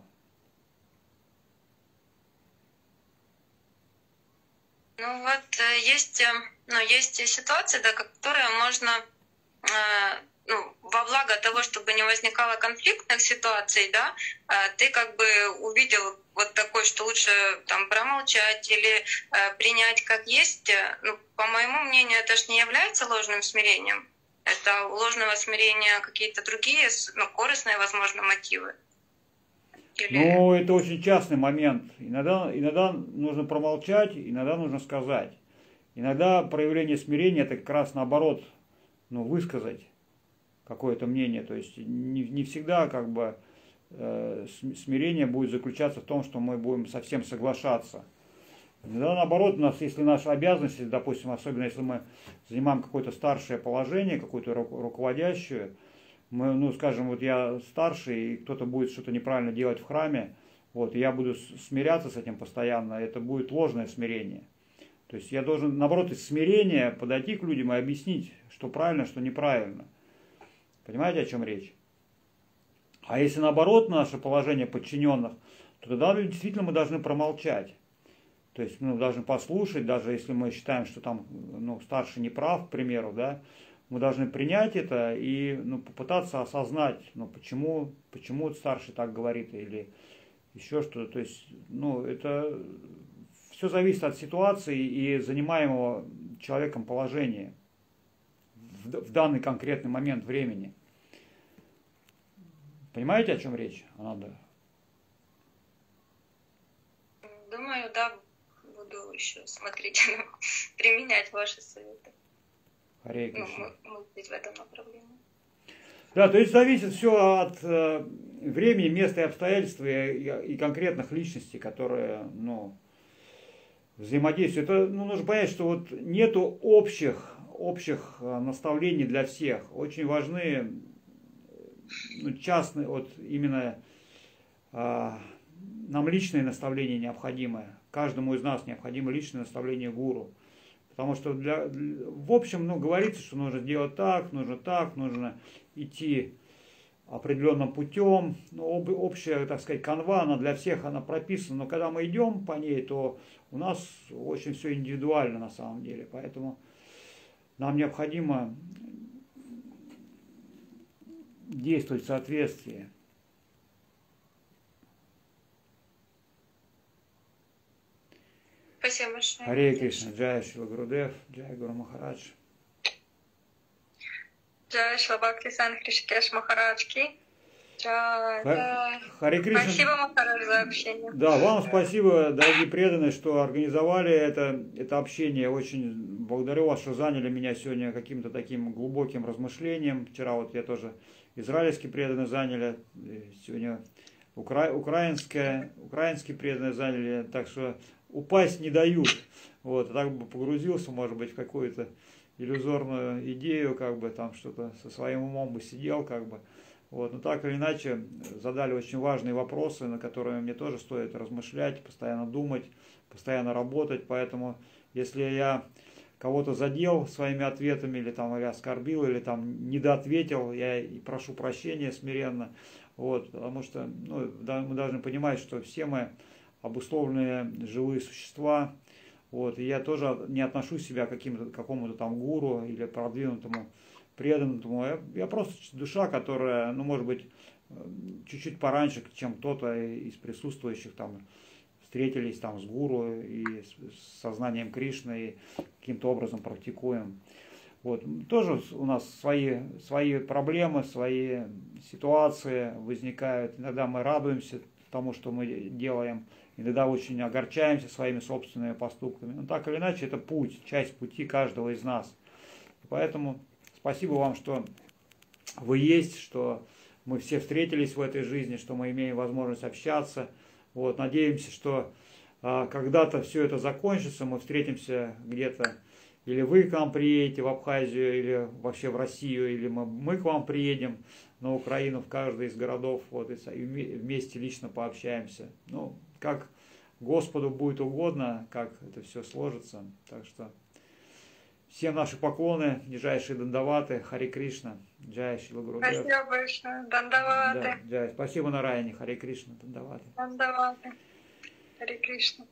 Ну вот есть, ну, есть ситуации, да, которые можно, э, ну, во благо того, чтобы не возникало конфликтных ситуаций, да, э, ты как бы увидел вот такой, что лучше там промолчать или э, принять как есть. Ну, по моему мнению, это же не является ложным смирением. Это у ложного смирения какие-то другие, ну, корыстные, возможно, мотивы. Или... Ну, это очень частный момент. Иногда, иногда нужно промолчать, иногда нужно сказать. Иногда проявление смирения — это как раз наоборот, ну, высказать какое-то мнение. То есть не, не всегда как бы э, смирение будет заключаться в том, что мы будем совсем соглашаться. Иногда наоборот, у нас, если наши обязанности, допустим, особенно если мы занимаем какое-то старшее положение, какую-то руководящую, мы, ну, скажем, вот я старший, и кто-то будет что-то неправильно делать в храме, вот, и я буду смиряться с этим постоянно, это будет ложное смирение. То есть я должен, наоборот, из смирения подойти к людям и объяснить, что правильно, что неправильно. Понимаете, о чем речь? А если наоборот наше положение подчиненных, то тогда действительно мы должны промолчать. То есть мы должны послушать, даже если мы считаем, что там, ну, старший не прав, к примеру, да, мы должны принять это и, ну, попытаться осознать, ну, почему, почему старший так говорит или еще что-то. То есть, ну, это все зависит от ситуации и занимаемого человеком положения в, в данный конкретный момент времени. Понимаете, о чем речь, Ананда? Думаю, да. Буду еще смотреть, применять ваши советы. Харе Ну, Кришна. может быть, в этом направлении. Да, то есть зависит все от э, времени, места и обстоятельств и, и конкретных личностей, которые, ну, взаимодействуют. Это, ну, нужно понять, что вот нету общих, общих наставлений для всех. Очень важны, ну, частные, вот именно нам личные наставления необходимы. Каждому из нас необходимо личное наставление гуру. Потому что для, в общем, ну, говорится, что нужно делать так, нужно так, нужно идти определенным путем. Ну, об, общая, так сказать, канва, она для всех она прописана. Но когда мы идем по ней, то у нас очень все индивидуально на самом деле. Поэтому нам необходимо действовать в соответствии. Спасибо большое. Харе Кришна, Джай Шила Гурудев, Джай Гуру Махарадж. Джай Шила Бхакти Сан Хришикеш Махарадж ки. Джай. Харе Кришна. Спасибо, Махарадж, за общение. Да, вам спасибо, дорогие преданные, что организовали это, это общение. Очень благодарю вас, что заняли меня сегодня каким-то таким глубоким размышлением. Вчера вот я тоже израильские преданные заняли, сегодня укра... украинские, украинские преданные заняли, так что упасть не дают. Вот, так бы погрузился, может быть, в какую-то иллюзорную идею, как бы там что-то со своим умом бы сидел, как бы. Вот, но так или иначе задали очень важные вопросы, на которые мне тоже стоит размышлять, постоянно думать, постоянно работать. Поэтому, если я кого-то задел своими ответами, или там или оскорбил, или там недоответил, я и прошу прощения смиренно. Вот, потому что ну, мы должны понимать, что все мы обусловленные живые существа. Вот, и я тоже не отношу себя к каким-то, какому-то там гуру или продвинутому, преданному. Я, я просто душа, которая, ну, может быть, чуть-чуть пораньше, чем кто-то из присутствующих там встретились там с гуру и с сознанием Кришны и каким-то образом практикуем. Вот. Тоже у нас свои, свои проблемы, свои ситуации возникают. Иногда мы радуемся тому, что мы делаем, иногда очень огорчаемся своими собственными поступками. Но так или иначе, это путь, часть пути каждого из нас. Поэтому спасибо вам, что вы есть, что мы все встретились в этой жизни, что мы имеем возможность общаться. Вот. Надеемся, что а, когда-то все это закончится, мы встретимся где-то, или вы к нам приедете в Абхазию, или вообще в Россию, или мы, мы к вам приедем на Украину, в каждый из городов, вот, и вместе лично пообщаемся. Ну, как Господу будет угодно, как это все сложится. Так что всем наши поклоны, нижайшие дандаваты, Харе Кришна, Джай Шила Гурудев. Спасибо большое, дандаваты. Да, Джай. Спасибо, Нараяне, Харе Кришна, дандаваты. Дандаваты, Харе Кришна.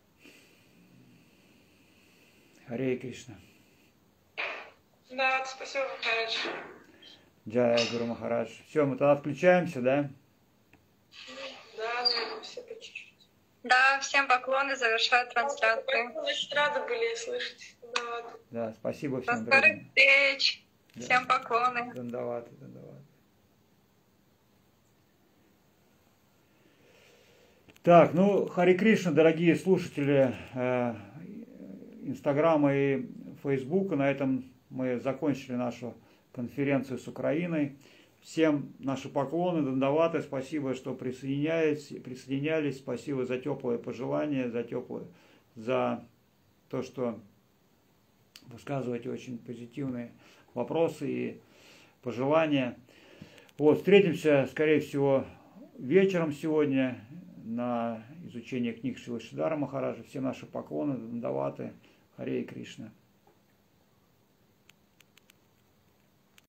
Харе Кришна. Да, спасибо, Махарадж. Джай Гуру Махарадж. Все, мы тогда отключаемся, да? Да, наверное, все по чуть-чуть. Да, всем поклоны, завершаю трансляцию. Значит, рады были слышать. Да, Да, спасибо До всем. скорых встреч. Да. Всем поклоны. Дандаваты, дандаваты. Так, ну, Харе Кришна, дорогие слушатели э, Инстаграма и Фейсбука. На этом мы закончили нашу конференцию с Украиной. Всем наши поклоны, дандаваты. Спасибо, что присоединяетесь, присоединялись. Спасибо за теплые пожелания, за теплые, за то, что высказываете очень позитивные вопросы и пожелания. Вот, встретимся, скорее всего, вечером сегодня на изучение книг Шрилы Шридхара Махараджа. Все наши поклоны, дандаваты. Харе Кришна.